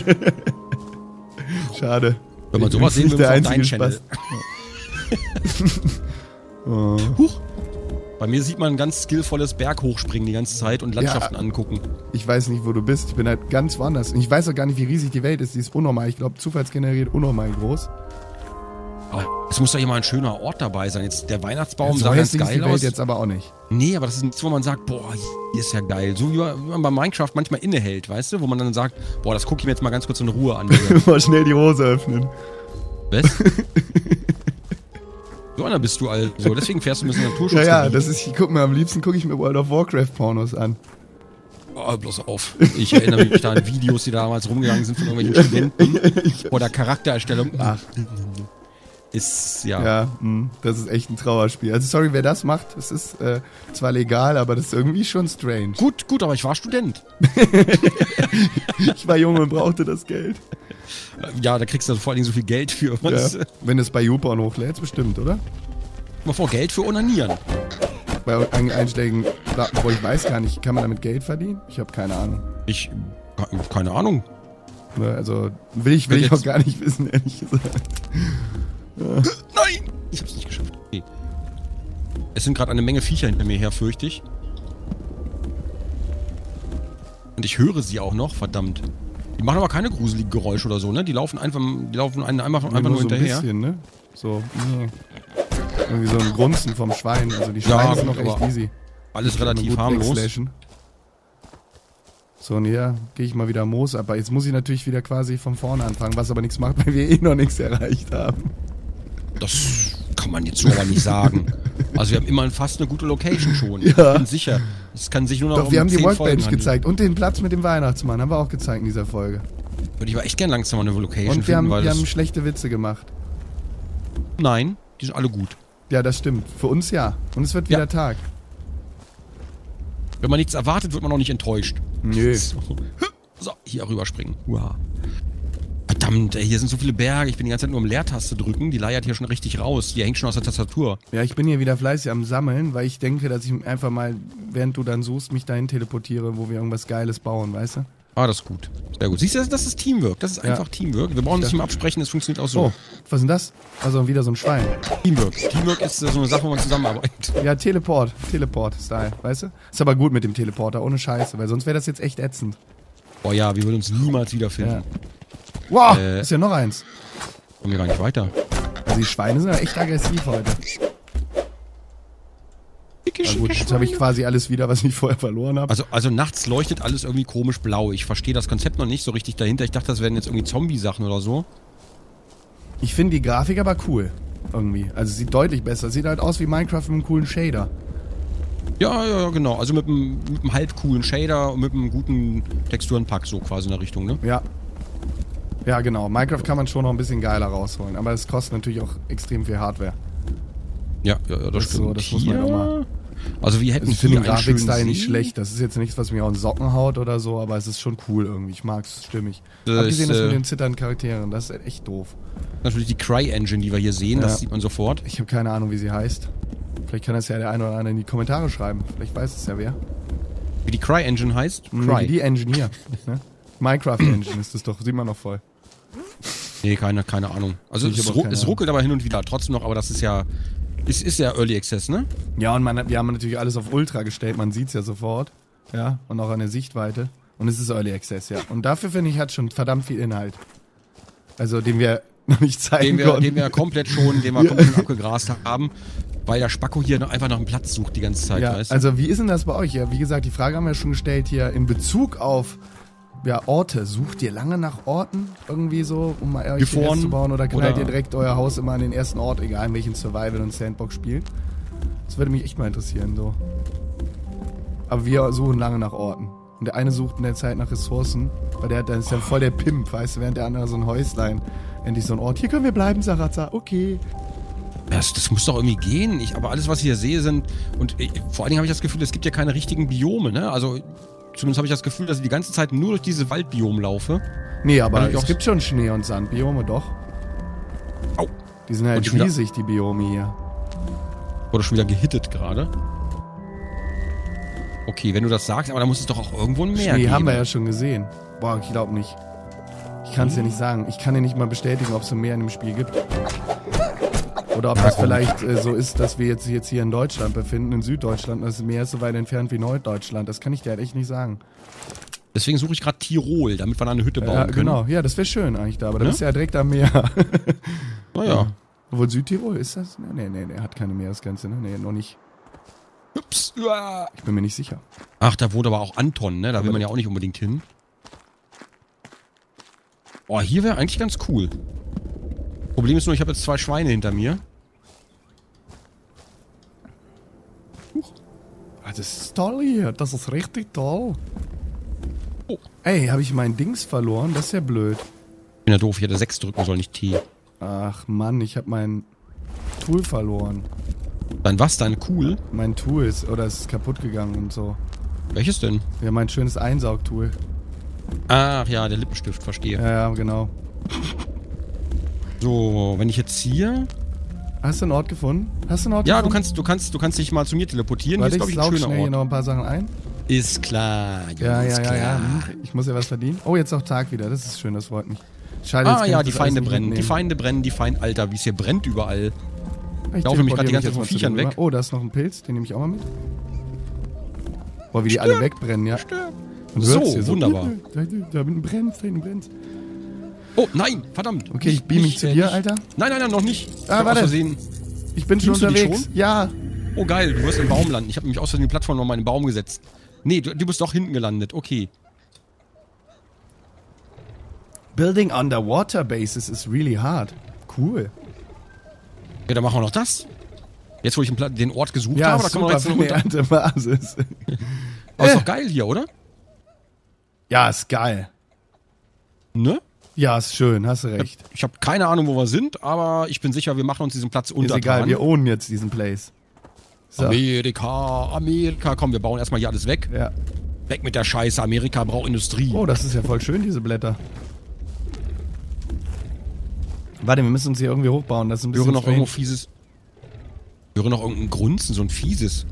Schade. Wenn man sowas sehen will, auf deinen Channel. oh. Huch. Bei mir sieht man ein ganz skillvolles Berghochspringen die ganze Zeit und Landschaften ja, angucken. Ich weiß nicht, wo du bist. Ich bin halt ganz woanders. Und ich weiß auch gar nicht, wie riesig die Welt ist. Die ist unnormal. Ich glaube, zufallsgeneriert unnormal groß. Oh, es muss doch hier mal ein schöner Ort dabei sein. Jetzt der Weihnachtsbaum ja, so sah ganz geil ist die Welt aus. Jetzt aber auch nicht. Nee, aber das ist nichts, wo man sagt, boah, hier ist ja geil. So wie man bei Minecraft manchmal innehält, weißt du? Wo man dann sagt, boah, das gucke ich mir jetzt mal ganz kurz in Ruhe an. Mal schnell die Hose öffnen. Was? So einer bist du also. Deswegen fährst du ein bisschen Naturschutz. Ja, ja, das ist, ich guck mir am liebsten gucke ich mir World of Warcraft Pornos an. Oh, bloß auf. Ich erinnere mich da an Videos, die damals rumgegangen sind von irgendwelchen Studenten. Oder Charaktererstellung. Ach. Ist, ja. Ja, mh, das ist echt ein Trauerspiel. Also sorry, wer das macht, es ist äh, zwar legal, aber das ist irgendwie schon strange. Gut, gut, aber ich war Student. Ich war jung und brauchte das Geld. Ja, da kriegst du vor allen Dingen so viel Geld für. Ja, wenn du es bei YouPorn hochlädst, bestimmt, oder? Mal vor, Geld für Onanieren. Bei einschlägigen, wo ich weiß gar nicht, kann man damit Geld verdienen? Ich habe keine Ahnung. Ich, keine Ahnung. Also, will ich, will ich auch gar nicht wissen, ehrlich gesagt. Ja. Nein! Ich hab's nicht geschafft. Okay. Es sind gerade eine Menge Viecher hinter mir her, fürchte ich. Und ich höre sie auch noch, verdammt. Die machen aber keine gruseligen Geräusche oder so, ne? Die laufen einfach, die laufen einen einfach, einfach nur, nur so hinterher. Ein bisschen, ne? So, nee. Irgendwie so ein Grunzen vom Schwein. Also die Schweine ja, sind noch echt easy. Alles relativ harmlos. So, und hier gehe ich mal wieder Moos ab. Aber jetzt muss ich natürlich wieder quasi von vorne anfangen, was aber nichts macht, weil wir eh noch nichts erreicht haben. Das kann man jetzt so aber nicht sagen. Also wir haben immerhin fast eine gute Location schon. Ja. Ich bin sicher. Es kann sich nur noch Doch, um wir haben die Workbench Folgen gezeigt. Und den Platz mit dem Weihnachtsmann haben wir auch gezeigt in dieser Folge. Würde ich aber echt gerne langsam mal eine Location Und wir finden, haben, weil wir das haben schlechte Witze gemacht. Nein, die sind alle gut. Ja, das stimmt. Für uns ja. Und es wird wieder ja. Tag. Wenn man nichts erwartet, wird man auch nicht enttäuscht. Nö. So, so hier rüberspringen. Uha. Verdammt, ey, hier sind so viele Berge. Ich bin die ganze Zeit nur um Leertaste drücken. Die leiert hier schon richtig raus. Die hängt schon aus der Tastatur. Ja, ich bin hier wieder fleißig am Sammeln, weil ich denke, dass ich einfach mal, während du dann suchst, mich dahin teleportiere, wo wir irgendwas Geiles bauen, weißt du? Ah, das ist gut. Sehr gut. Siehst du, das ist Teamwork. Das ist einfach ja. Teamwork. Wir brauchen nicht ja. mehr absprechen, das funktioniert auch so. Oh, was ist denn das? Also wieder so ein Schwein. Teamwork. Teamwork ist so eine Sache, wo man zusammenarbeitet. Ja, Teleport. Teleport-Style, weißt du? Ist aber gut mit dem Teleporter, ohne Scheiße, weil sonst wäre das jetzt echt ätzend. Oh ja, wir würden uns niemals wiederfinden. Ja. Wow, äh, ist ja noch eins. Kommen wir gar nicht weiter. Also die Schweine sind ja echt aggressiv heute. Na gut, jetzt habe ich quasi alles wieder, was ich vorher verloren habe. Also, also nachts leuchtet alles irgendwie komisch blau. Ich verstehe das Konzept noch nicht so richtig dahinter. Ich dachte, das wären jetzt irgendwie Zombie-Sachen oder so. Ich finde die Grafik aber cool. Irgendwie. Also sieht deutlich besser. Sieht halt aus wie Minecraft mit einem coolen Shader. Ja, ja, genau. Also mit einem, mit einem halb coolen Shader und mit einem guten Texturenpack so quasi in der Richtung, ne? Ja. Ja, genau. Minecraft kann man schon noch ein bisschen geiler rausholen. Aber es kostet natürlich auch extrem viel Hardware. Ja, ja, ja das, das stimmt. So, das muss man auch mal. Also wir hätten also ich finde den Grafikstyle nicht schlecht. Das ist jetzt nichts, was mir auch in Socken haut oder so, aber es ist schon cool irgendwie. Ich mag es stimmig. Das Abgesehen das mit den zitternden Charakteren, das ist echt doof. Natürlich die Cry-Engine, die wir hier sehen, ja. Das sieht man sofort. Ich habe keine Ahnung, wie sie heißt. Vielleicht kann das ja der eine oder andere in die Kommentare schreiben. Vielleicht weiß es ja wer. Wie die Cry-Engine heißt? Cry. Wie die Engine hier. Ne? Minecraft-Engine ist das doch, sieht man noch voll. Nee, keine, keine Ahnung. Also es, ru es ruckelt aber hin und wieder trotzdem noch, aber das ist ja... Es ist ja Early Access, ne? Ja, und man, wir haben natürlich alles auf Ultra gestellt, man sieht es ja sofort. Ja, und auch an der Sichtweite. Und es ist Early Access, ja. Und dafür, finde ich, hat schon verdammt viel Inhalt. Also, den wir noch nicht zeigen den wir, konnten. Den wir komplett schon, den wir ja. komplett abgegrast haben, weil der Spacko hier noch einfach nach einem Platz sucht die ganze Zeit, ja, weißt du? Also, wie ist denn das bei euch? Ja, wie gesagt, die Frage haben wir schon gestellt hier in Bezug auf... Ja, Orte. Sucht ihr lange nach Orten irgendwie so, um mal euch ein Haus zu bauen? Oder knallt ihr direkt euer Haus immer an den ersten Ort, egal in welchen Survival- und Sandbox-Spiel? Das würde mich echt mal interessieren, so. Aber wir suchen lange nach Orten. Und der eine sucht in der Zeit nach Ressourcen, weil der dann ist ja voll der Pimp, weißt du, während der andere so ein Häuslein, endlich so ein Ort. Hier können wir bleiben, Sarazza, okay. Das, das muss doch irgendwie gehen. Ich, aber alles, was ich hier sehe, sind... Und ich, vor allen Dingen habe ich das Gefühl, es gibt ja keine richtigen Biome, ne? Also... Zumindest habe ich das Gefühl, dass ich die ganze Zeit nur durch diese Waldbiome laufe. Nee, aber es gibt schon Schnee- und Sandbiome, doch. Au. Die sind halt riesig, die Biome hier. Wurde schon wieder gehittet gerade. Okay, wenn du das sagst, aber da muss es doch auch irgendwo ein Meer Schnee geben. haben wir ja schon gesehen. Boah, ich glaube nicht. Ich kann es hm. dir nicht sagen. Ich kann dir nicht mal bestätigen, ob es ein Meer in dem Spiel gibt. Oder ob das vielleicht äh, so ist, dass wir jetzt, jetzt hier in Deutschland befinden, in Süddeutschland, und das Meer ist so weit entfernt wie Norddeutschland. Das kann ich dir halt echt nicht sagen. Deswegen suche ich gerade Tirol, damit wir da eine Hütte bauen ja, können. Genau, ja, das wäre schön eigentlich da, aber da ja? bist du ja direkt am Meer. Naja. Ja. Obwohl Südtirol ist das? Nee, nee, nee, hat keine Meeresgrenze, ne? Nee, noch nicht. Ups. Ich bin mir nicht sicher. Ach, da wurde aber auch Anton, ne? Da will man ja auch nicht unbedingt hin. Oh, hier wäre eigentlich ganz cool. Problem ist nur, ich habe jetzt zwei Schweine hinter mir. Huch. Das ist toll hier. Das ist richtig toll. Oh. Ey, habe ich mein Dings verloren? Das ist ja blöd. Ich bin ja doof. Ich hätte sechs drücken sollen, nicht T. Ach Mann, ich habe mein Tool verloren. Dein was? Dein Cool? Mein Tool ist, oder es ist kaputt gegangen und so. Welches denn? Ja, mein schönes Einsaugtool. Ach ja, der Lippenstift, verstehe. Ja, ja, genau. So, wenn ich jetzt hier... Hast du einen Ort gefunden? Hast du einen Ort ja, gefunden? du kannst, du kannst, du kannst dich mal zu mir teleportieren. Warte, hier ist, ich glaube ich, ein schöner schnell Ort. hier noch ein paar Sachen ein. Ist klar, Junge, ja, ja, ist ja, klar. ja. Ich muss ja was verdienen. Oh, jetzt auch Tag wieder. Das ist schön, das freut mich. Schade, ah ja, die Feinde brennen, die Feinde brennen, die Feinde... Alter, wie es hier brennt überall. Ich laufe mich gerade die ganze Zeit von Viechern weg. Oh, da ist noch ein Pilz, den nehme ich auch mal mit. Boah, wie die alle wegbrennen, ja. So, so, wunderbar. Da, da brennt, da brennt. Oh, nein, verdammt. Okay, ich beam mich zu dir, Alter. Nein, nein, nein, noch nicht. Ah, ich warte. Ich bin schon unterwegs. Schon? Ja. Oh, geil, du wirst im Baum landen. Ich habe nämlich aus Versehen die Plattform noch mal in den Baum gesetzt. Nee, du, du bist doch hinten gelandet. Okay. Building underwater bases is really hard. Cool. Ja, dann machen wir noch das. Jetzt, wo ich den Ort gesucht ja, habe, da kann man jetzt noch unter... Basis. Aber ist doch geil hier, oder? Ja, ist geil. Ne? Ja, ist schön, hast du recht. Ich habe keine Ahnung, wo wir sind, aber ich bin sicher, wir machen uns diesen Platz untertan. Ist egal, wir ownen jetzt diesen Place. So. Amerika, Amerika, komm, wir bauen erstmal hier alles weg. Ja. Weg mit der Scheiße, Amerika braucht Industrie. Oh, das ist ja voll schön, diese Blätter. Warte, wir müssen uns hier irgendwie hochbauen. Das ist ein bisschen ich höre noch irgendwo fieses. Ich höre noch irgendein Grunzen, so ein fieses.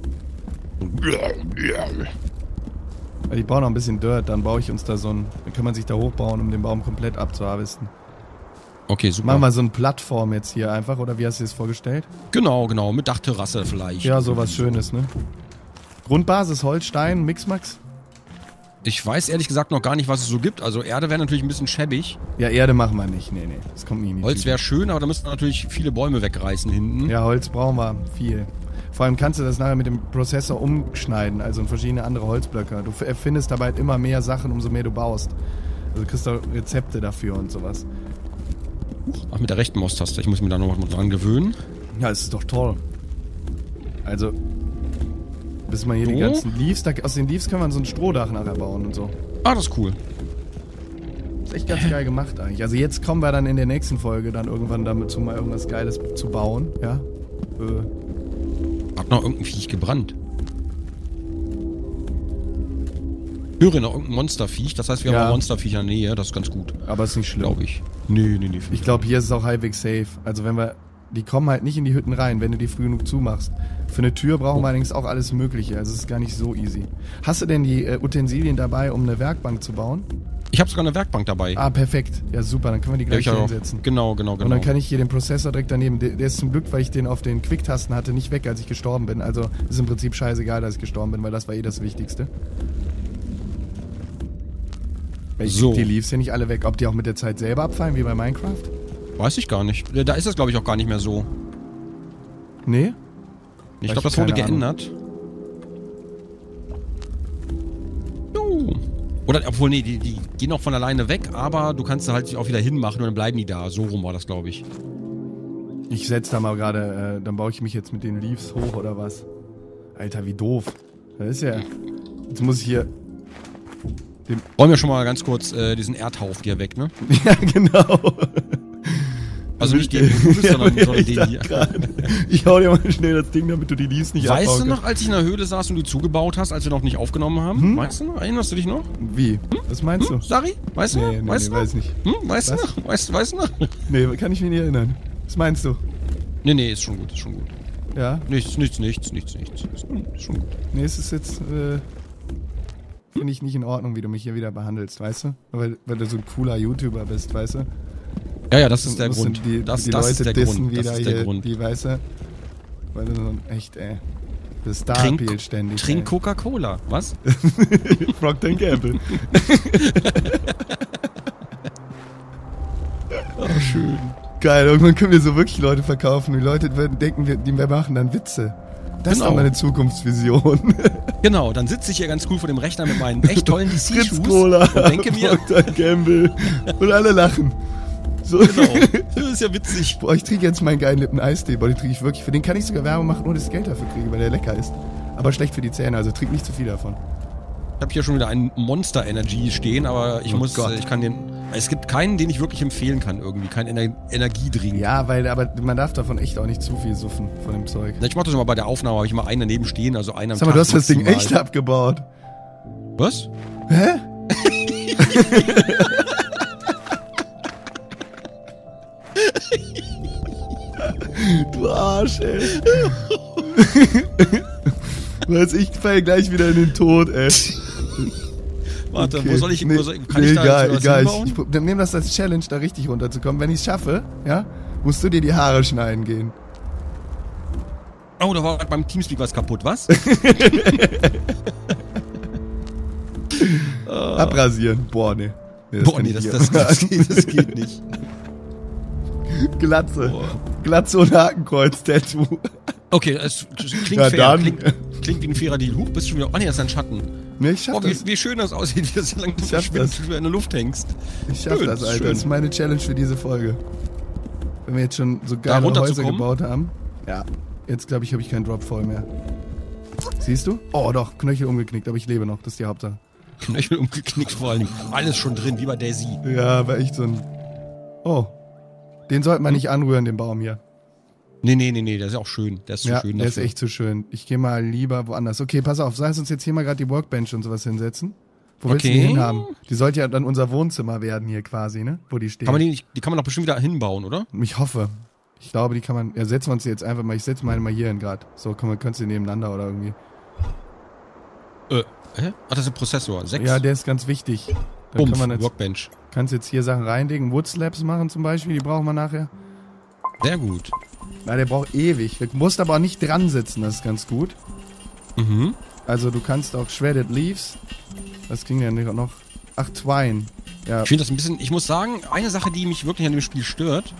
Ich baue noch ein bisschen Dirt, dann baue ich uns da so ein. Dann kann man sich da hochbauen, um den Baum komplett abzuharvesten. Okay, super. Machen wir so eine Plattform jetzt hier einfach, oder wie hast du dir das vorgestellt? Genau, genau, mit Dachterrasse vielleicht. Ja, sowas Schönes, ne? Grundbasis, Holz, Stein, Mixmax? Ich weiß ehrlich gesagt noch gar nicht, was es so gibt. Also Erde wäre natürlich ein bisschen schäbig. Ja, Erde machen wir nicht. Nee, nee. Das kommt nie in die Holz wäre schön, aber da müssten wir natürlich viele Bäume wegreißen hinten. Ja, Holz brauchen wir viel. Vor allem kannst du das nachher mit dem Prozessor umschneiden, also in verschiedene andere Holzblöcke. Du erfindest dabei halt immer mehr Sachen, umso mehr du baust. Also du kriegst da Rezepte dafür und sowas. Ach, mit der rechten Maustaste. Ich muss mich da noch mal dran gewöhnen. Ja, es ist doch toll. Also, bis man hier so. die ganzen Leaves, da, aus den Leaves kann man so ein Strohdach nachher bauen und so. Ah, das ist cool. Das ist echt ganz geil gemacht eigentlich. Also jetzt kommen wir dann in der nächsten Folge dann irgendwann damit zu, mal irgendwas Geiles zu bauen, ja. Äh. Hat noch irgendein Viech gebrannt. Ich höre noch irgendein Monsterviech, das heißt, wir ja. haben ein Monsterviech in der Nähe, das ist ganz gut. Aber ist nicht schlimm. Glaube ich. Nee, nee, nee. Ich glaube, hier ist es auch halbwegs safe. Also wenn wir, die kommen halt nicht in die Hütten rein, wenn du die früh genug zumachst. Für eine Tür brauchen wir allerdings auch alles Mögliche, also es ist gar nicht so easy. Hast du denn die äh, Utensilien dabei, um eine Werkbank zu bauen? Ich habe sogar eine Werkbank dabei. Ah, perfekt. Ja, super, dann können wir die gleich hier hinsetzen. Genau, genau, genau. Und dann kann ich hier den Prozessor direkt daneben, der, der ist zum Glück, weil ich den auf den Quick-Tasten hatte, nicht weg, als ich gestorben bin. Also ist im Prinzip scheißegal, dass ich gestorben bin, weil das war eh das Wichtigste. Weil ich so. krieg die Leaves ja nicht alle weg. Ob die auch mit der Zeit selber abfallen, wie bei Minecraft? Weiß ich gar nicht. Da ist das, glaube ich, auch gar nicht mehr so. Nee? Ich glaube, das wurde geändert. Jo. Oder, obwohl, nee, die, die gehen auch von alleine weg, aber du kannst sie halt auch wieder hinmachen und dann bleiben die da. So rum war das, glaube ich. Ich setze da mal gerade, äh, dann baue ich mich jetzt mit den Leaves hoch oder was? Alter, wie doof. Das ist ja... Jetzt muss ich hier... Räumen wir schon mal ganz kurz äh, diesen Erdhaufen hier weg, ne? Ja, genau. Also nicht den, du bist, sondern, ja, sondern den hier. Ich hau dir mal schnell das Ding, damit du die Leaves nicht abbauen Weißt du noch, kannst. als ich in der Höhle saß und die zugebaut hast, als wir noch nicht aufgenommen haben? Hm? Weißt du noch? Erinnerst du dich noch? Wie? Hm? Was meinst hm? du? Sari? Weißt du nee, noch? Nee, weißt nee, du weiß nicht. Hm? Weißt Was? du noch? Weißt, weißt du noch? Nee, kann ich mich nicht erinnern. Was meinst du? Nee, nee, ist schon gut, ist schon gut. Ja? Nichts, nichts, nichts, nichts, nichts. Ist schon gut. Nee, es ist jetzt, äh... finde ich nicht in Ordnung, wie du mich hier wieder behandelst, weißt du? Weil, weil du so ein cooler YouTuber bist, weißt du? Ja, ja, das ist der Grund. Die, das die das Leute ist der dissen Grund. wieder das ist der hier, Grund. die, weißt du? Weil du so ein echt, ey, das Star-Appeal Trink, ständig. Trink Coca-Cola, was? Procter and Gamble. Oh, schön. Geil, irgendwann können wir so wirklich Leute verkaufen. Die Leute würden denken, wir, die wir machen dann Witze. Das genau. ist doch meine Zukunftsvision. Genau, dann sitze ich hier ganz cool vor dem Rechner mit meinen echt tollen D C-Schuhs Cola, und denke mir... Procter and Gamble und alle lachen. So. Genau, das ist ja witzig. Boah, ich trinke jetzt meinen geilen Lippen-Eistee. Boah, den trinke ich wirklich. Für den kann ich sogar Werbung machen, ohne dass ich Geld dafür kriege, weil der lecker ist. Aber schlecht für die Zähne, also trink nicht zu viel davon. Ich habe hier schon wieder einen Monster Energy stehen, aber ich oh muss, Gott. ich kann den... Es gibt keinen, den ich wirklich empfehlen kann irgendwie, kein Ener Energiedrink. Ja, weil, aber man darf davon echt auch nicht zu viel suffen, von dem Zeug. Ich mach das immer bei der Aufnahme, habe ich immer einen daneben stehen, also einen am Sag mal, Tag du hast das Ding maximal. echt abgebaut. Was? Hä? Du Arsch, ey. Was, ich falle gleich wieder in den Tod, ey. Warte, okay. wo soll ich, wo soll, kann nee, ich da egal, jetzt egal. hinbauen? Ich, ich nehme das als Challenge, da richtig runterzukommen. Wenn ich es schaffe, ja, musst du dir die Haare schneiden gehen. Oh, da war beim Teamspeak was kaputt, was? Abrasieren. Boah, nee. nee Boah, nee, das, das, das, geht, das geht nicht. Glatze. Boah. Glatze und Hakenkreuz-Tattoo. Okay, es klingt ja, fair. Dann. Klingt, klingt wie ein fairer Deal. Huch, bist du schon wieder... Oh nee, das ist ein Schatten. Nee, ich schaff Boah, wie, das. wie schön das aussieht, wie das so lange das. in der Luft hängst. Ich schaff schön, das, Alter. schön. Das ist meine Challenge für diese Folge. Wenn wir jetzt schon so geile Häuser gebaut haben. Ja. Jetzt, glaube ich, habe ich keinen Drop voll mehr. Siehst du? Oh, doch. Knöchel umgeknickt, aber ich lebe noch. Das ist die Hauptsache. Knöchel umgeknickt vor allen Dingen. Alles schon drin, wie bei Daisy. Ja, aber echt so ein... Oh, den sollte man nicht anrühren, den Baum hier. Nee, nee, nee, nee, der ist ja auch schön. Der ist zu ja, schön der dafür. ist echt zu schön. Ich gehe mal lieber woanders. Okay, pass auf, lass uns jetzt hier mal gerade die Workbench und sowas hinsetzen. Wo willst okay. du die hinhaben? Die sollte ja dann unser Wohnzimmer werden hier quasi, ne? Wo die stehen. Kann man die, nicht, die kann man doch bestimmt wieder hinbauen, oder? Ich hoffe. Ich glaube, die kann man... Ja, setzen wir uns die jetzt einfach mal... Ich setze meine mal hier hin gerade. So, komm, kannst du nebeneinander oder irgendwie... Äh, hä? Ach, das ist ein Prozessor. Sechs. Ja, der ist ganz wichtig. Dann Bumpf, kann man jetzt, Workbench. Kannst jetzt hier Sachen reinlegen. Woodslabs machen zum Beispiel, die brauchen wir nachher. Sehr gut. Na, der braucht ewig. Du musst aber auch nicht dran sitzen, das ist ganz gut. Mhm. Also du kannst auch Shredded Leaves. Was ging denn noch? Ach, Twine. Ja. Ich finde das ein bisschen, ich muss sagen, eine Sache, die mich wirklich an dem Spiel stört,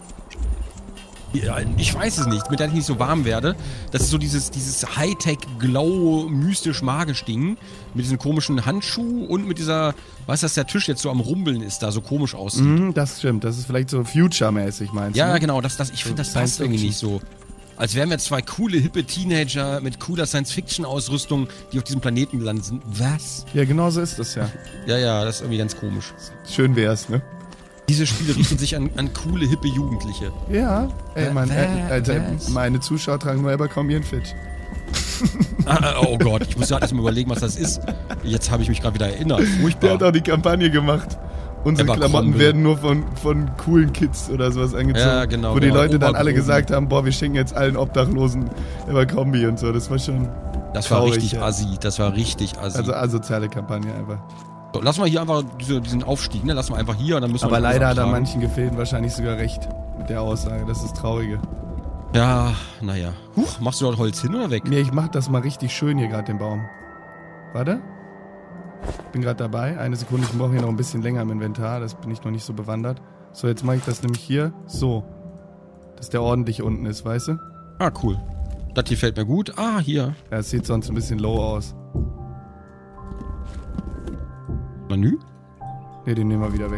ja, ich weiß es nicht, mit der ich nicht so warm werde, das ist so dieses, dieses Hightech-Glow, mystisch-magisch Ding, mit diesem komischen Handschuh und mit dieser, weißt du, dass der Tisch jetzt so am Rumbeln ist, da so komisch aussieht. Mhm, das stimmt, das ist vielleicht so Future-mäßig, meinst du? Ja, ne? genau, das, das, ich finde, das passt irgendwie nicht so. Als wären wir zwei coole, hippe Teenager mit cooler Science-Fiction-Ausrüstung, die auf diesem Planeten gelandet sind. Was? Ja, genau so ist das ja. Ja, ja, das ist irgendwie ganz komisch. Schön wär's, ne? Diese Spiele richten sich an, an coole, hippe Jugendliche. Ja, ey, mein, äh, Alter, meine Zuschauer tragen nur Abercrombie und Fitch. Ah, oh Gott, ich muss ja erst mal überlegen, was das ist. Jetzt habe ich mich gerade wieder erinnert. Furchtbar. Der hat auch die Kampagne gemacht. Unsere Klamotten werden nur von, von coolen Kids oder sowas angezogen. Ja, genau. Wo die genau. Leute dann alle gesagt haben, boah, wir schenken jetzt allen Obdachlosen Abercrombie und so. Das war schon Das war traurig, richtig ja. assi. Das war richtig assi. Also asoziale Kampagne einfach. So, lass mal hier einfach diese, diesen Aufstieg, ne? Lass mal einfach hier und dann müssen wir... Aber leider hat er manchen Gefährten wahrscheinlich sogar recht mit der Aussage. Das ist das Traurige. Ja, naja. Huch, machst du dort Holz hin oder weg? Nee, ich mach das mal richtig schön hier gerade, den Baum. Warte. Ich bin gerade dabei. Eine Sekunde, ich brauche hier noch ein bisschen länger im Inventar. Das bin ich noch nicht so bewandert. So, jetzt mache ich das nämlich hier so. Dass der ordentlich unten ist, weißt du? Ah, cool. Das hier fällt mir gut. Ah, hier. Ja, es sieht sonst ein bisschen low aus. Menü? Ne, den nehmen wir wieder weg.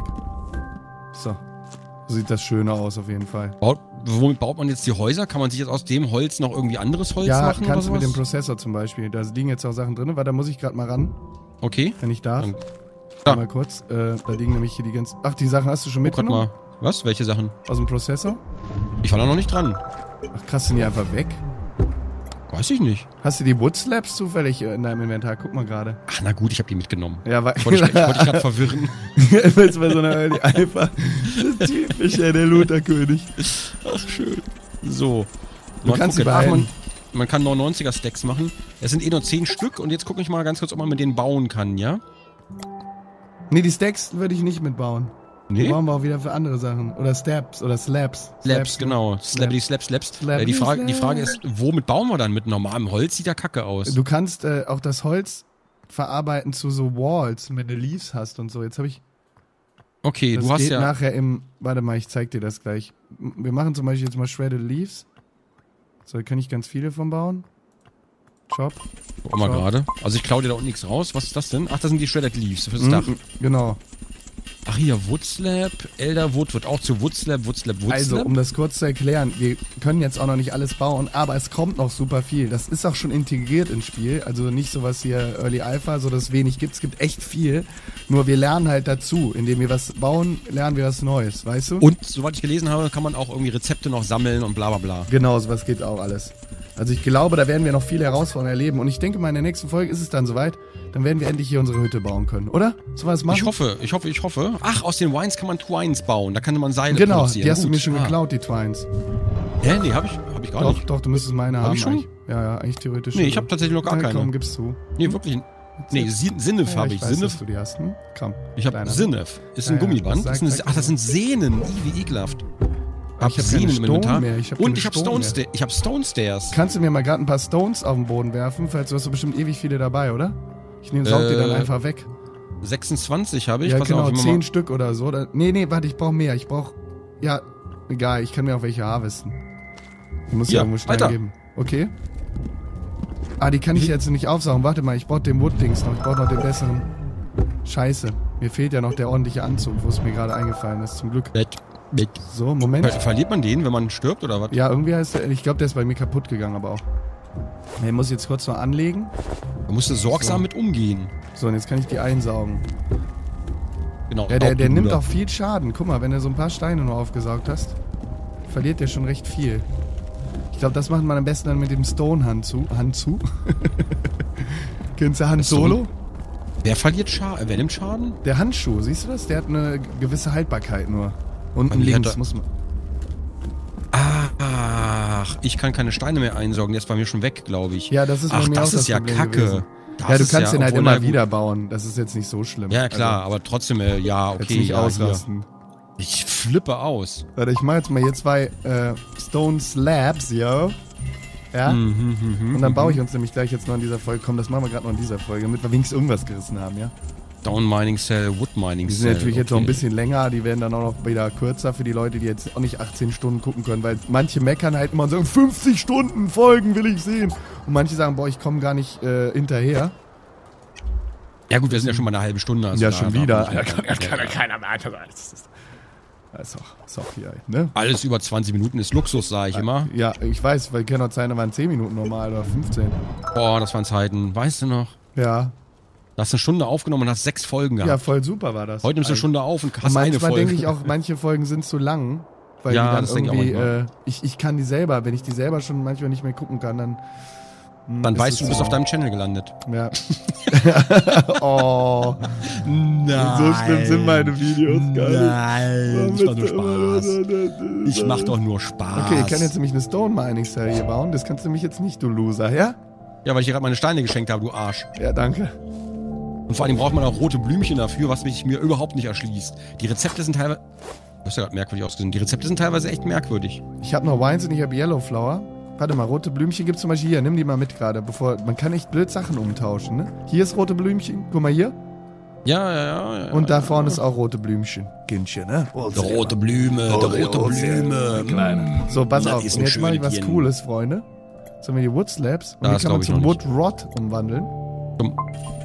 So. So sieht das schöner aus auf jeden Fall. Baut, womit baut man jetzt die Häuser? Kann man sich jetzt aus dem Holz noch irgendwie anderes Holz ja, machen? Ja, kannst oder du mit sowas? dem Prozessor zum Beispiel. Da liegen jetzt auch Sachen drin, weil da muss ich gerade mal ran. Okay. Wenn ich darf. Ja. Mal kurz. Äh, da liegen nämlich hier die ganzen... Ach, die Sachen hast du schon Oh, mitgenommen? mal. Was? Welche Sachen? Aus dem Prozessor? Ich war da noch nicht dran. Ach krass, sind die einfach weg? Weiß ich nicht. Hast du die Woodslabs zufällig in deinem Inventar? Guck mal gerade. Ach, na gut, ich habe die mitgenommen. Ja, weil... Wollte ich, wollte ich gerade verwirren. Jetzt bei so einer Early Alpha. Das ist typisch, ja, der Looter-König. Ach, schön. So. Du Mal kannst gucken. sie Ach, man, behalten. man kann neunundneunziger Stacks machen. Es sind eh nur zehn Stück und jetzt gucke ich mal ganz kurz, ob man mit denen bauen kann, ja? Nee, die Stacks würde ich nicht mitbauen. Die Nee? brauchen wir auch wieder für andere Sachen. Oder Steps oder Slabs. Slaps, genau. Slappy, Slaps, Slaps. Slappy, Äh, die, Frage, die Slaps. Frage ist, womit bauen wir dann? Mit normalem Holz sieht ja kacke aus. Du kannst äh, auch das Holz verarbeiten zu so Walls, wenn du Leaves hast und so. Jetzt habe ich... Okay, Das du hast geht ja... nachher im... Warte mal, ich zeig dir das gleich. Wir machen zum Beispiel jetzt mal Shredded Leaves. So, da kann ich ganz viele von bauen. Chop. Guck mal Chop. gerade. Also ich klaue dir da unten nichts raus. Was ist das denn? Ach, das sind die Shredded Leaves fürs Mhm, Dach. Genau. Ach hier, Woodslab, Elderwood wird auch zu Woodslab, Woodslab, Woodslab. Also, um das kurz zu erklären, wir können jetzt auch noch nicht alles bauen, aber es kommt noch super viel. Das ist auch schon integriert ins Spiel. Also nicht sowas hier Early Alpha, so dass es wenig gibt. Es gibt echt viel. Nur wir lernen halt dazu. Indem wir was bauen, lernen wir was Neues, weißt du? Und soweit ich gelesen habe, kann man auch irgendwie Rezepte noch sammeln und bla bla bla. Genau, sowas geht auch alles. Also ich glaube, da werden wir noch viele Herausforderungen erleben. Und ich denke mal, in der nächsten Folge ist es dann soweit. Dann werden wir endlich hier unsere Hütte bauen können, oder? Sollen wir das machen? Ich hoffe, ich hoffe, ich hoffe. Ach, aus den Wines kann man Twines bauen. Da kann man Seile Genau, produzieren. die hast du Gut. mir schon Ah. geklaut, die Twines. Hä? Nee, hab ich, hab ich gar Doch, nicht. doch, du müsstest meine Hab haben. ich schon? eigentlich. Ja, ja, eigentlich theoretisch Nee, schon. ich habe tatsächlich noch gar Na, keine. Komm, gib's zu. Nee, wirklich. Nee, Sin- Sinnef Ja, habe ich. ich weiß, dass Sinnef. du die hast. Hm? Komm. Ich habe Kleiner. Sinnef. Ist ein Ja, ja, Gummiband. das Das sagt- sind, ach, das sind Sehnen. Ih, wie ekelhaft. Hab Ich hab keine Sehnen im Stone Inventar. mehr, ich hab Und keine ich habe Stone Stone, mehr. Sta ich hab Stone Stairs. Kannst du mir mal gerade ein paar Stones auf den Boden werfen? Falls du hast du bestimmt ewig viele dabei, oder? Ich nehme saug dir dann Äh, einfach weg. sechsundzwanzig habe ich. Ja, Pass genau, auf, ich mach zehn mal- Stück oder so. Oder, nee, nee, warte, ich brauche mehr. Ich brauche... Ja, egal, ich kann mir auch welche harvesten. Die muss ich Ja, irgendwo schnell weiter. geben. Okay. Ah, die kann ich jetzt nicht aufsaugen. Warte mal, ich brauche den Wood-Dings noch. Ich brauche noch den besseren. Scheiße. Mir fehlt ja noch der ordentliche Anzug, wo es mir gerade eingefallen ist. Zum Glück. Bett, Bett. So, Moment. Ver verliert man den, wenn man stirbt oder was? Ja, irgendwie heißt der... Ich glaube, der ist bei mir kaputt gegangen, aber auch. Ich muss jetzt kurz noch anlegen. Da musst du sorgsam so. mit umgehen. So, und jetzt kann ich die einsaugen. Genau. Ja, der, der nimmt auch viel Schaden. Guck mal, wenn du so ein paar Steine nur aufgesaugt hast, verliert der schon recht viel. Ich glaube, das macht man am besten dann mit dem Stone-Handschuh. Handschuh? Kennst du Han Solo? Wer verliert Schaden? Wer nimmt Schaden? Der Handschuh, siehst du das? Der hat eine gewisse Haltbarkeit nur. Unten links muss man... Ach, ich kann keine Steine mehr einsaugen. Der ist bei mir schon weg, glaube ich. Ja, das ist bei Ach, mir das auch das ist ja Problem Kacke. gewesen. Das ja, du kannst ja, den halt immer wieder bauen. Das ist jetzt nicht so schlimm. Ja, klar, also, aber trotzdem, äh, ja, okay. Jetzt nicht ja, ausrasten. Hier. Ich flippe aus. Warte, ich mache jetzt mal hier zwei äh, Stone Slabs, yo. Ja? Mhm, mh, Und dann baue ich mh. uns nämlich gleich jetzt noch in dieser Folge. Komm, das machen wir gerade noch in dieser Folge, damit wir wenigstens irgendwas gerissen haben, ja? Down Mining Cell, Wood Mining Cell. Die sind natürlich okay. jetzt noch ein bisschen länger, die werden dann auch noch wieder kürzer für die Leute, die jetzt auch nicht achtzehn Stunden gucken können, weil manche meckern halt immer und sagen, fünfzig Stunden Folgen will ich sehen. Und manche sagen, boah, ich komme gar nicht äh, hinterher. Ja gut, wir sind ja schon mal eine halbe Stunde. Also ja, schon wieder. Ja, kann ja keiner, keiner mehr. Das ist, das ist, auch, ist auch hier, ne? Alles über zwanzig Minuten ist Luxus, sage ich immer. Ja, ich weiß, weil können auch Zeiten, da waren zehn Minuten normal oder fünfzehn. Boah, das waren Zeiten. Weißt du noch? Ja. Du hast eine Stunde aufgenommen und hast sechs Folgen gehabt. Ja, voll super war das. Heute nimmst du eine Stunde auf und hast und eine Folge. Manchmal denke ich auch, manche Folgen sind zu lang. Weil ja, die dann das irgendwie, denke ich auch äh, ich, ich kann die selber, wenn ich die selber schon manchmal nicht mehr gucken kann, dann... Mh, dann weißt du, du bist so. auf deinem Channel gelandet. Ja. Oh. Nein. So schlimm sind meine Videos gar nicht. Nein, ich mach nur Spaß. Ich mach doch nur Spaß. Okay, ich kann jetzt nämlich eine Stone Mining Cell hier bauen. Das kannst du nämlich jetzt nicht, du Loser, ja? Ja, weil ich dir gerade meine Steine geschenkt habe, du Arsch. Ja, danke. Und vor allem braucht man auch rote Blümchen dafür, was mich mir überhaupt nicht erschließt. Die Rezepte sind teilweise... Du hast ja gerade merkwürdig ausgesehen. Die Rezepte sind teilweise echt merkwürdig. Ich habe noch Wines und ich habe Yellow Flower. Warte mal, rote Blümchen gibt's zum Beispiel hier. Nimm die mal mit gerade, bevor... Man kann echt blöd Sachen umtauschen, ne? Hier ist rote Blümchen. Guck mal hier. Ja, ja, ja. ja und da ja, vorne ja. ist auch rote Blümchen. Kindchen, ne? Der rote Blume, oh, der rote oh, Blume. Kleine. So, pass Das auf. ist Und ein jetzt mache ich was Schönchen. Cooles, Freunde. Jetzt haben wir die Wood Slabs. Und Das den kann man glaub ich zum noch Wood Rod umwandeln. Zum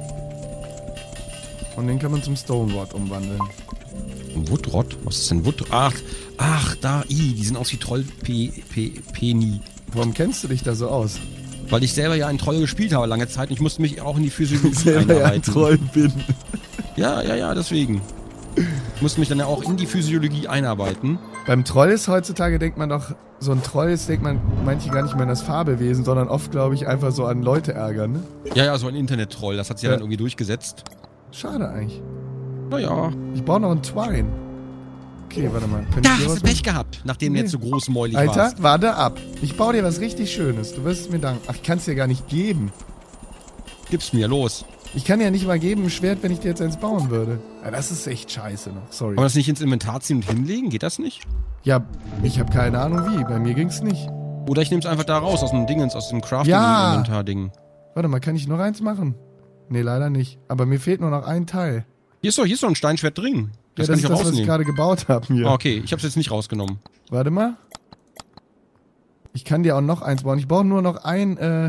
Und den kann man zum Stone Rod umwandeln. Woodrot? Was ist denn Wood? Ach, ach, da, i, die sind aus wie Troll-Peni. Warum kennst du dich da so aus? Weil ich selber ja einen Troll gespielt habe lange Zeit und ich musste mich auch in die Physiologie selber ja ein Troll bin. Ja, ja, ja, deswegen. Ich musste mich dann ja auch in die Physiologie einarbeiten. Beim Troll ist heutzutage, denkt man doch, so ein Troll ist, denkt man manche gar nicht mehr an das Fabelwesen, sondern oft, glaube ich, einfach so an Leute ärgern, ne? Ja, ja, so ein Internet-Troll, das hat sich ja, ja dann irgendwie durchgesetzt. Schade eigentlich. Naja. Ich baue noch einen Twine. Okay, warte mal. Da hast du Pech gehabt, nachdem nee. du jetzt so großmäulig warst. Alter, warte ab. Ich baue dir was richtig Schönes. Du wirst es mir danken. Ach, ich kann es dir gar nicht geben. Gib's mir, los. Ich kann ja nicht mal geben ein Schwert, wenn ich dir jetzt eins bauen würde. Ja, das ist echt scheiße noch. Sorry. Kann man das nicht ins Inventar ziehen und hinlegen? Geht das nicht? Ja, ich habe keine Ahnung wie. Bei mir ging's nicht. Oder ich nehme es einfach da raus, aus dem Dingens, aus dem Ja. Crafting-Inventar-Ding. Warte mal, kann ich noch eins machen? Nee, leider nicht. Aber mir fehlt nur noch ein Teil. Hier ist doch, hier ist doch ein Steinschwert drin. Das ja, kann das ich ist das, rausnehmen. was ich gerade gebaut habe hier. Ah, okay, ich habe es jetzt nicht rausgenommen. Warte mal. Ich kann dir auch noch eins bauen. Ich brauche nur noch ein, äh...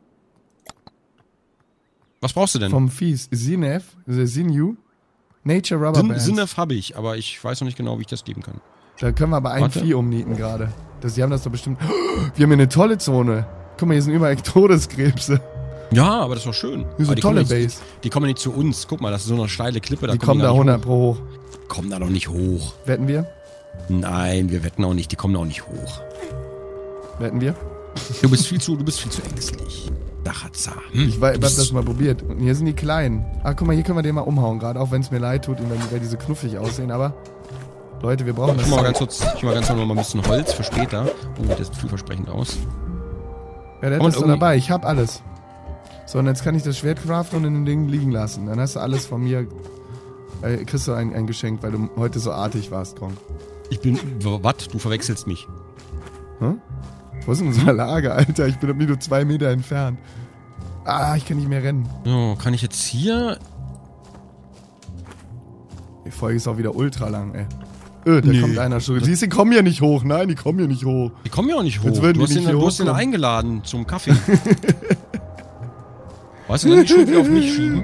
Was brauchst du denn? Vom Viehs. Sinev, also Sinew. Nature Rubber Sin Bands. Sinev habe ich, aber ich weiß noch nicht genau, wie ich das geben kann. Da können wir aber ein Warte. Vieh umnieten gerade. Das, die haben das doch bestimmt... Wir haben hier eine tolle Zone. Guck mal, hier sind überall Todeskrebse. Ja, aber das ist doch schön. Hier ist eine die tolle kommen Base. nicht, die kommen nicht zu uns. Guck mal, das ist so eine steile Klippe. Da Die kommen kommen da hundert pro hoch. Die kommen da doch nicht hoch. Wetten wir? Nein, wir wetten auch nicht. Die kommen da auch nicht hoch. Wetten wir? Du bist viel zu, du bist viel zu ängstlich. Dachatza. Hm? Ich weiß, hab das mal probiert. Und hier sind die Kleinen. Ah, guck mal, hier können wir den mal umhauen gerade. Auch wenn es mir leid tut, weil die so knuffig aussehen. Aber, Leute, wir brauchen Ich das. mal ganz kurz, ich mal ganz kurz noch mal ein bisschen Holz für später. Oh, das sieht vielversprechend aus. Ja, der ist doch dabei. Ich hab alles. So, und jetzt kann ich das Schwert craften und in den Ding liegen lassen. Dann hast du alles von mir. Äh, kriegst du ein, ein Geschenk, weil du heute so artig warst, Gronk. Ich bin. Was? Du verwechselst mich. Hm? Wo ist denn unser Lager, Alter? Ich bin nur zwei Meter entfernt. Ah, ich kann nicht mehr rennen. So, kann ich jetzt hier. Die Folge ist auch wieder ultra lang, ey. Öh, da Nee. kommt einer schon. Siehst du, die kommen hier nicht hoch. Nein, die kommen hier nicht hoch. Die kommen ja auch nicht hoch. Jetzt würden Du die hast, nicht den, hier du hast den hochkommen. eingeladen zum Kaffee. Weißt du, dann die Schuld wieder auf mich schieben?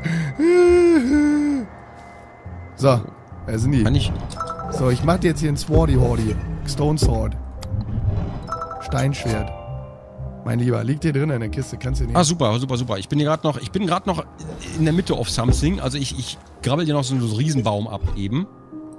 So, wer sind die? Kann ich. So, ich mach dir jetzt hier ein Swordy Hordy. Stone Sword. Steinschwert. Mein Lieber, liegt hier drin in der Kiste, kannst du nicht. Ah, super, super, super. Ich bin hier gerade noch, ich bin gerade noch in der Mitte of something. Also ich, ich grabbel dir noch so einen Riesenbaum ab eben.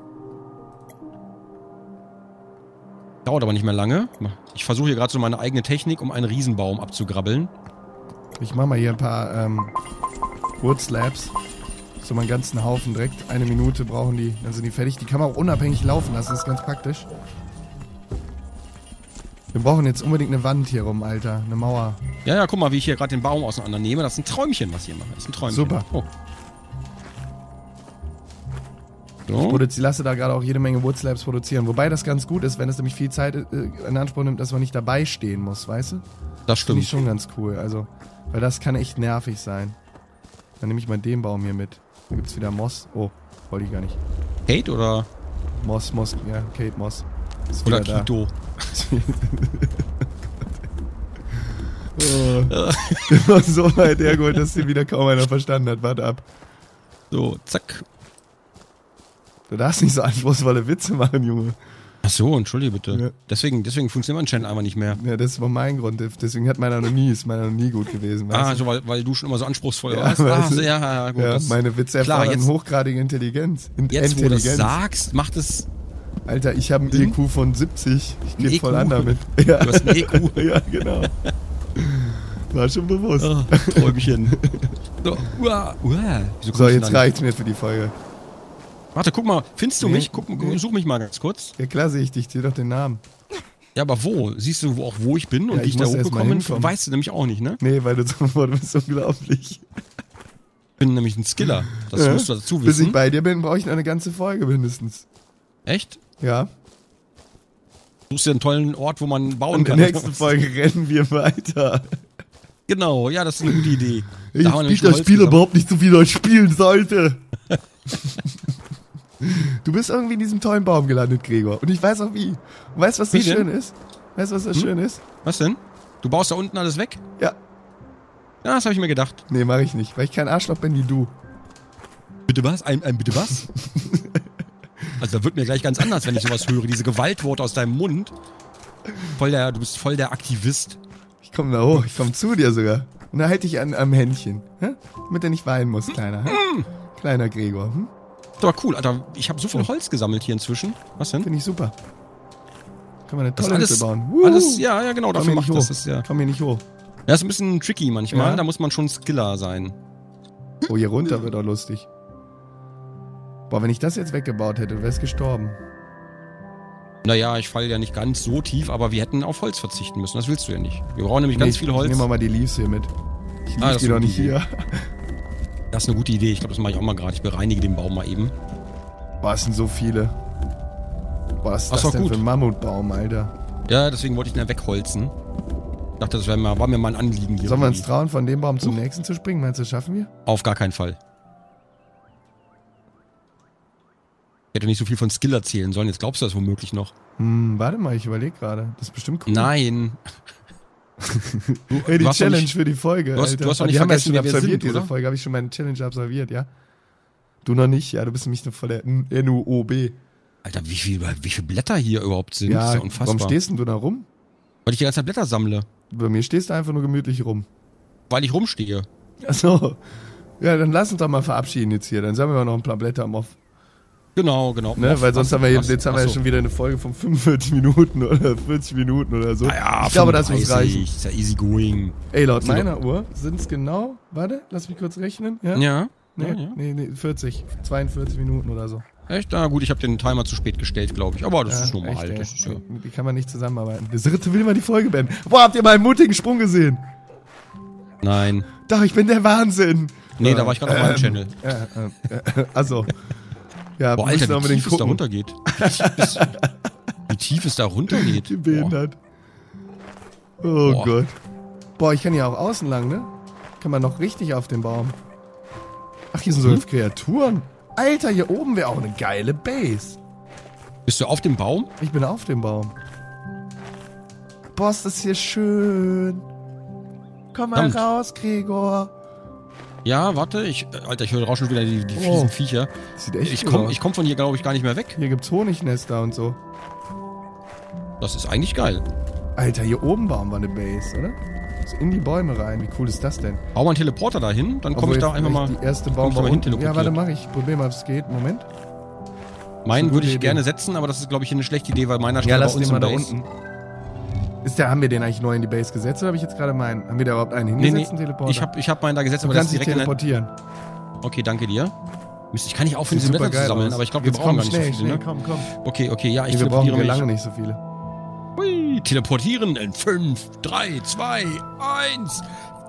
Dauert aber nicht mehr lange. Ich versuche hier gerade so meine eigene Technik, um einen Riesenbaum abzugrabbeln. Ich mache mal hier ein paar ähm, Wood Slabs. So meinen ganzen Haufen direkt. Eine Minute brauchen die, dann sind die fertig. Die kann man auch unabhängig laufen lassen, das ist ganz praktisch. Wir brauchen jetzt unbedingt eine Wand hier rum, Alter. Eine Mauer. Ja, ja, guck mal, wie ich hier gerade den Baum auseinandernehme. Das ist ein Träumchen, was ich hier mache. Das ist ein Träumchen. Super. Oh. So. Ich lasse da gerade auch jede Menge Wood Slabs produzieren. Wobei das ganz gut ist, wenn es nämlich viel Zeit äh, in Anspruch nimmt, dass man nicht dabei stehen muss, weißt du? Das stimmt. Finde ich schon ganz cool. Also, weil das kann echt nervig sein. Dann nehme ich mal den Baum hier mit. Da gibt es wieder Moss. Oh, wollte ich gar nicht. Kate oder? Moss, Moss, ja, Kate Moss. Ist oder Kito. Oh. Der war so weit hergeholt, dass den wieder kaum einer verstanden hat. Warte ab. So, zack. Du darfst nicht so anspruchsvolle Witze machen, Junge. Ach so, entschuldige bitte. Ja. Deswegen, deswegen funktioniert mein Channel einfach nicht mehr. Ja, das war mein Grund. Deswegen hat meiner noch nie, ist meiner noch nie gut gewesen. Ah, so, weil, weil du schon immer so anspruchsvoll ja, warst. Ah, so, ja, ja, gut. Ja, das, meine Witze erfordern hochgradige Intelligenz. In jetzt, Intelligenz. wo du das sagst, macht es... Alter, ich habe einen E Q von siebzig. Ich gehe voll an damit. Ja. Du hast einen E Q. Ja, genau. War schon bewusst. Oh, Träumchen. So, uah, uah. So, jetzt reicht's mir für die Folge. Warte, guck mal, findest du nee, mich? Guck, nee. Such mich mal ganz kurz. Ja klar sehe ich dich, sehe doch den Namen. Ja, aber wo? Siehst du auch, wo ich bin und ja, wie ich, ich da hochgekommen bin? Weißt du nämlich auch nicht, ne? Nee, weil du sofort bist unglaublich. Ich bin nämlich ein Skiller, das ja. musst du dazu wissen. Bis ich bei dir bin, brauche ich noch eine ganze Folge mindestens. Echt? Ja. Suchst du einen tollen Ort, wo man bauen kann. kann? In der nächsten Folge rennen wir weiter. Genau, ja, das ist eine gute Idee. Ich da spiele das Spiel überhaupt nicht so, wie das spielen sollte. Du bist irgendwie in diesem tollen Baum gelandet, Gregor. Und ich weiß auch wie. Und weißt du, was das wie schön denn? ist? Weißt du, was das hm? schön ist? Was denn? Du baust da unten alles weg? Ja. Ja, das habe ich mir gedacht. Nee, mache ich nicht, weil ich kein Arschloch bin wie du. Bitte was? Ein, ein bitte was? Also da wird mir gleich ganz anders, wenn ich sowas höre. Diese Gewaltworte aus deinem Mund. Voll der, du bist voll der Aktivist. Ich komme da hoch, ich komme zu dir sogar. Und da halte ich an am Händchen. Hä? Damit er nicht weinen muss, kleiner. Hä? Mm. Kleiner Gregor. Hm? Das war cool, Alter. Ich habe so viel Holz gesammelt hier inzwischen. Was denn? Finde ich super. Kann man eine tolle alles, Hütte bauen. Alles, ja, ja, genau, dafür macht das. Ist, ja. Komm hier nicht hoch. Ja, ist ein bisschen tricky manchmal. Ja. Da muss man schon Skiller sein. Oh, hier runter wird auch lustig. Boah, wenn ich das jetzt weggebaut hätte, du wärst gestorben. Naja, ich falle ja nicht ganz so tief, aber wir hätten auf Holz verzichten müssen. Das willst du ja nicht. Wir brauchen nämlich nee, ganz viel Holz. Ich nehme mal die Leaves hier mit. Ich lief ah, die doch nicht hier. Das ist eine gute Idee. Ich glaube, das mache ich auch mal gerade. Ich bereinige den Baum mal eben. Boah, es sind so viele. Boah, was ist das, das denn gut. für ein Mammutbaum, Alter? Ja, deswegen wollte ich den wegholzen. Ich dachte, das wär mal, war mir mal ein Anliegen hier. Sollen wir uns trauen, von dem Baum zum uh. nächsten zu springen? Meinst du, das schaffen wir? Auf gar keinen Fall. Ich hätte nicht so viel von Skill erzählen sollen. Jetzt glaubst du das womöglich noch. Hm, warte mal, ich überlege gerade. Das ist bestimmt cool. Nein. Du, hey, die Challenge nicht, für die Folge, du hast, Alter. Du hast doch nicht die vergessen, haben ja schon absolviert, sind, diese Folge. Habe ich schon meine Challenge absolviert, ja? Du noch nicht, ja. Du bist nämlich voll der N U O B. Alter, wie viel, wie viele Blätter hier überhaupt sind? Ja, das ist ja unfassbar. Warum stehst denn du da rum? Weil ich die ganze Zeit Blätter sammle. Bei mir stehst du einfach nur gemütlich rum. Weil ich rumstehe. Ach so. Ja, dann lass uns doch mal verabschieden jetzt hier. Dann sammeln wir noch ein paar Blätter am Off. Genau, genau. Ne, Off, weil sonst haben wir jetzt, jetzt haben wir ja schon wieder eine Folge von fünfundvierzig Minuten oder vierzig Minuten oder so. Naja, ich glaube, das muss reichen. Ist ja easy going. Ey, laut meiner Uhr sind es genau, warte, lass mich kurz rechnen. Ja? Ja. Nee, ja, ja. nee, nee, vierzig, zweiundvierzig Minuten oder so. Echt? Na gut, ich habe den Timer zu spät gestellt, glaube ich. Aber das ja, ist normal. Echt, das ist ja. Die kann man nicht zusammenarbeiten. Das dritte will mal die Folge beenden. Boah, habt ihr mal einen mutigen Sprung gesehen? Nein. Doch, ich bin der Wahnsinn. Nee, äh, da war ich gerade ähm, auf meinem Channel. Äh, äh, äh, also. Ja, boah, Alter, wie tief es da runtergeht. Wie tief es da runtergeht. Die behindert. Oh boah. Gott. Boah, ich kann hier auch außen lang, ne? Kann man noch richtig auf den Baum. Ach, hier sind so hm? Kreaturen. Alter, hier oben wäre auch eine geile Base. Bist du auf dem Baum? Ich bin auf dem Baum. Boah, ist das hier schön. Komm mal Verdammt. raus, Gregor. Ja, warte, ich, Alter, ich höre auch schon wieder die, die fiesen oh, Viecher. Sieht echt ich gut komm, aus. Ich komme von hier, glaube ich, gar nicht mehr weg. Hier gibt's Honignester und so. Das ist eigentlich geil. Alter, hier oben bauen wir eine Base, oder? in die Bäume rein. Wie cool ist das denn? Bau mal einen Teleporter dahin, dann komme ich da einfach mal... Die erste Baum mal hin Ja, warte, mach ich. Probier mal, ob es geht. Moment. Meinen würde ich Idee. gerne setzen, aber das ist, glaube ich, eine schlechte Idee, weil meiner steht ja, bei lass uns den mal da Base. unten. Ist der, haben wir den eigentlich neu in die Base gesetzt oder habe ich jetzt gerade meinen? Haben wir da überhaupt einen hingesetzt, nee, nee, einen Teleporter? Ich habe ich hab meinen da gesetzt, du aber kannst das ist dich direkt teleportieren. In der... Okay, danke dir. Ich kann nicht aufhören, diese Blätter zu sammeln, aus. aber ich glaube, wir jetzt brauchen komm, gar nicht schnell, so viele. Schnell, Ne? komm, komm. Okay, okay, ja, ich nee, wir teleportiere brauchen mich. lange nicht so viele. Hui, teleportieren in fünf, drei, zwei, eins.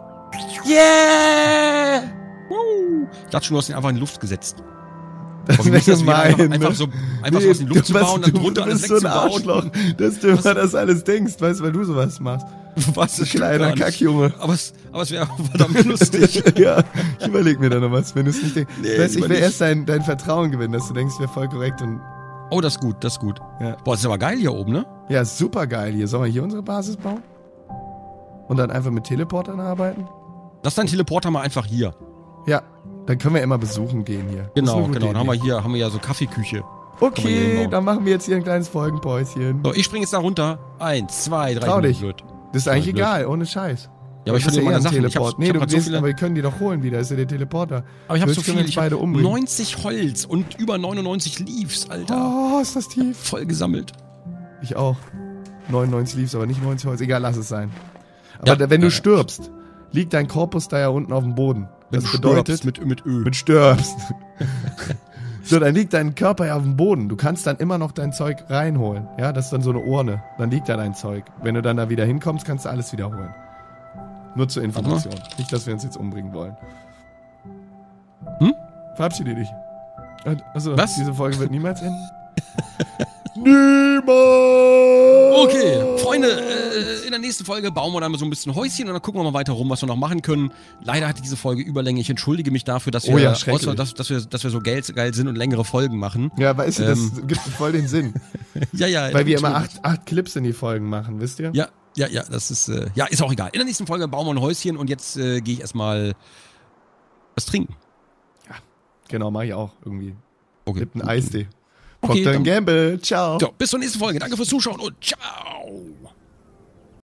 Yeah! Woo. Ich dachte schon, du hast ihn einfach in die Luft gesetzt. Das wäre gemein. Einfach, einfach so, einfach nee, so aus in die Luft zu bauen, dann drunter alles wegzubauen. Du bist so ein Arschloch, dass du immer das alles denkst, weißt du, weil du sowas machst. Was, das kleiner Kackjunge. Aber es, aber es wäre verdammt lustig. Ja, ich überleg mir da noch was, wenn du es nicht denkst. Nee, weißt, ich will erst dein, dein Vertrauen gewinnen, dass du denkst, es wäre voll korrekt und... Oh, das ist gut, das ist gut. Ja. Boah, das ist aber geil hier oben, ne? Ja, super geil hier. Sollen wir hier unsere Basis bauen? Und dann einfach mit Teleportern arbeiten? Lass deinen Teleporter mal einfach hier. Ja, dann können wir immer besuchen gehen hier. Genau, genau. Dann haben wir hier haben wir ja so Kaffeeküche. Okay, dann machen wir jetzt hier ein kleines Folgenpäuschen. So, ich springe jetzt da runter. Eins, zwei, drei. Trau dich. Das ist eigentlich blöd. Egal, ohne Scheiß. Ja, aber ich verliere meine Sachen. Teleport. Ich nee, ich du hab gehst, so viele... aber wir können die doch holen wieder. Das ist ja der Teleporter. Aber ich habe so viel. Ich beide hab umbringen. neunzig Holz und über neunundneunzig Leaves, Alter. Oh, ist das tief. Voll gesammelt. Ich auch. neunundneunzig Leaves, aber nicht neunzig Holz. Egal, lass es sein. Aber ja, wenn du äh, stirbst, liegt dein Korpus da ja unten auf dem Boden. Das mit bedeutet... Mit, mit Ö. Mit stirbst. So, dann liegt dein Körper ja auf dem Boden. Du kannst dann immer noch dein Zeug reinholen. Ja, das ist dann so eine Urne. Dann liegt da dein Zeug. Wenn du dann da wieder hinkommst, kannst du alles wiederholen. Nur zur Information. Nicht, dass wir uns jetzt umbringen wollen. Hm? Verabschiede dich. Also, was? Diese Folge wird niemals enden. Niemals! Okay, Freunde, äh, in der nächsten Folge bauen wir dann so ein bisschen Häuschen und dann gucken wir mal weiter rum, was wir noch machen können. Leider hatte diese Folge Überlänge. Ich entschuldige mich dafür, dass wir, oh ja, außer, dass, dass wir, dass wir so geil, geil sind und längere Folgen machen. Ja, weißt du, ähm, das gibt voll den Sinn. ja, ja. Weil wir immer acht, acht Clips in die Folgen machen, wisst ihr? Ja, ja, ja, das ist, äh, ja, ist auch egal. In der nächsten Folge bauen wir ein Häuschen und jetzt äh, gehe ich erstmal was trinken. Ja, genau, mache ich auch irgendwie. Okay. Mit einem Eistee. Okay, Procter and Gamble, ciao. So, bis zur nächsten Folge. Danke fürs Zuschauen und ciao.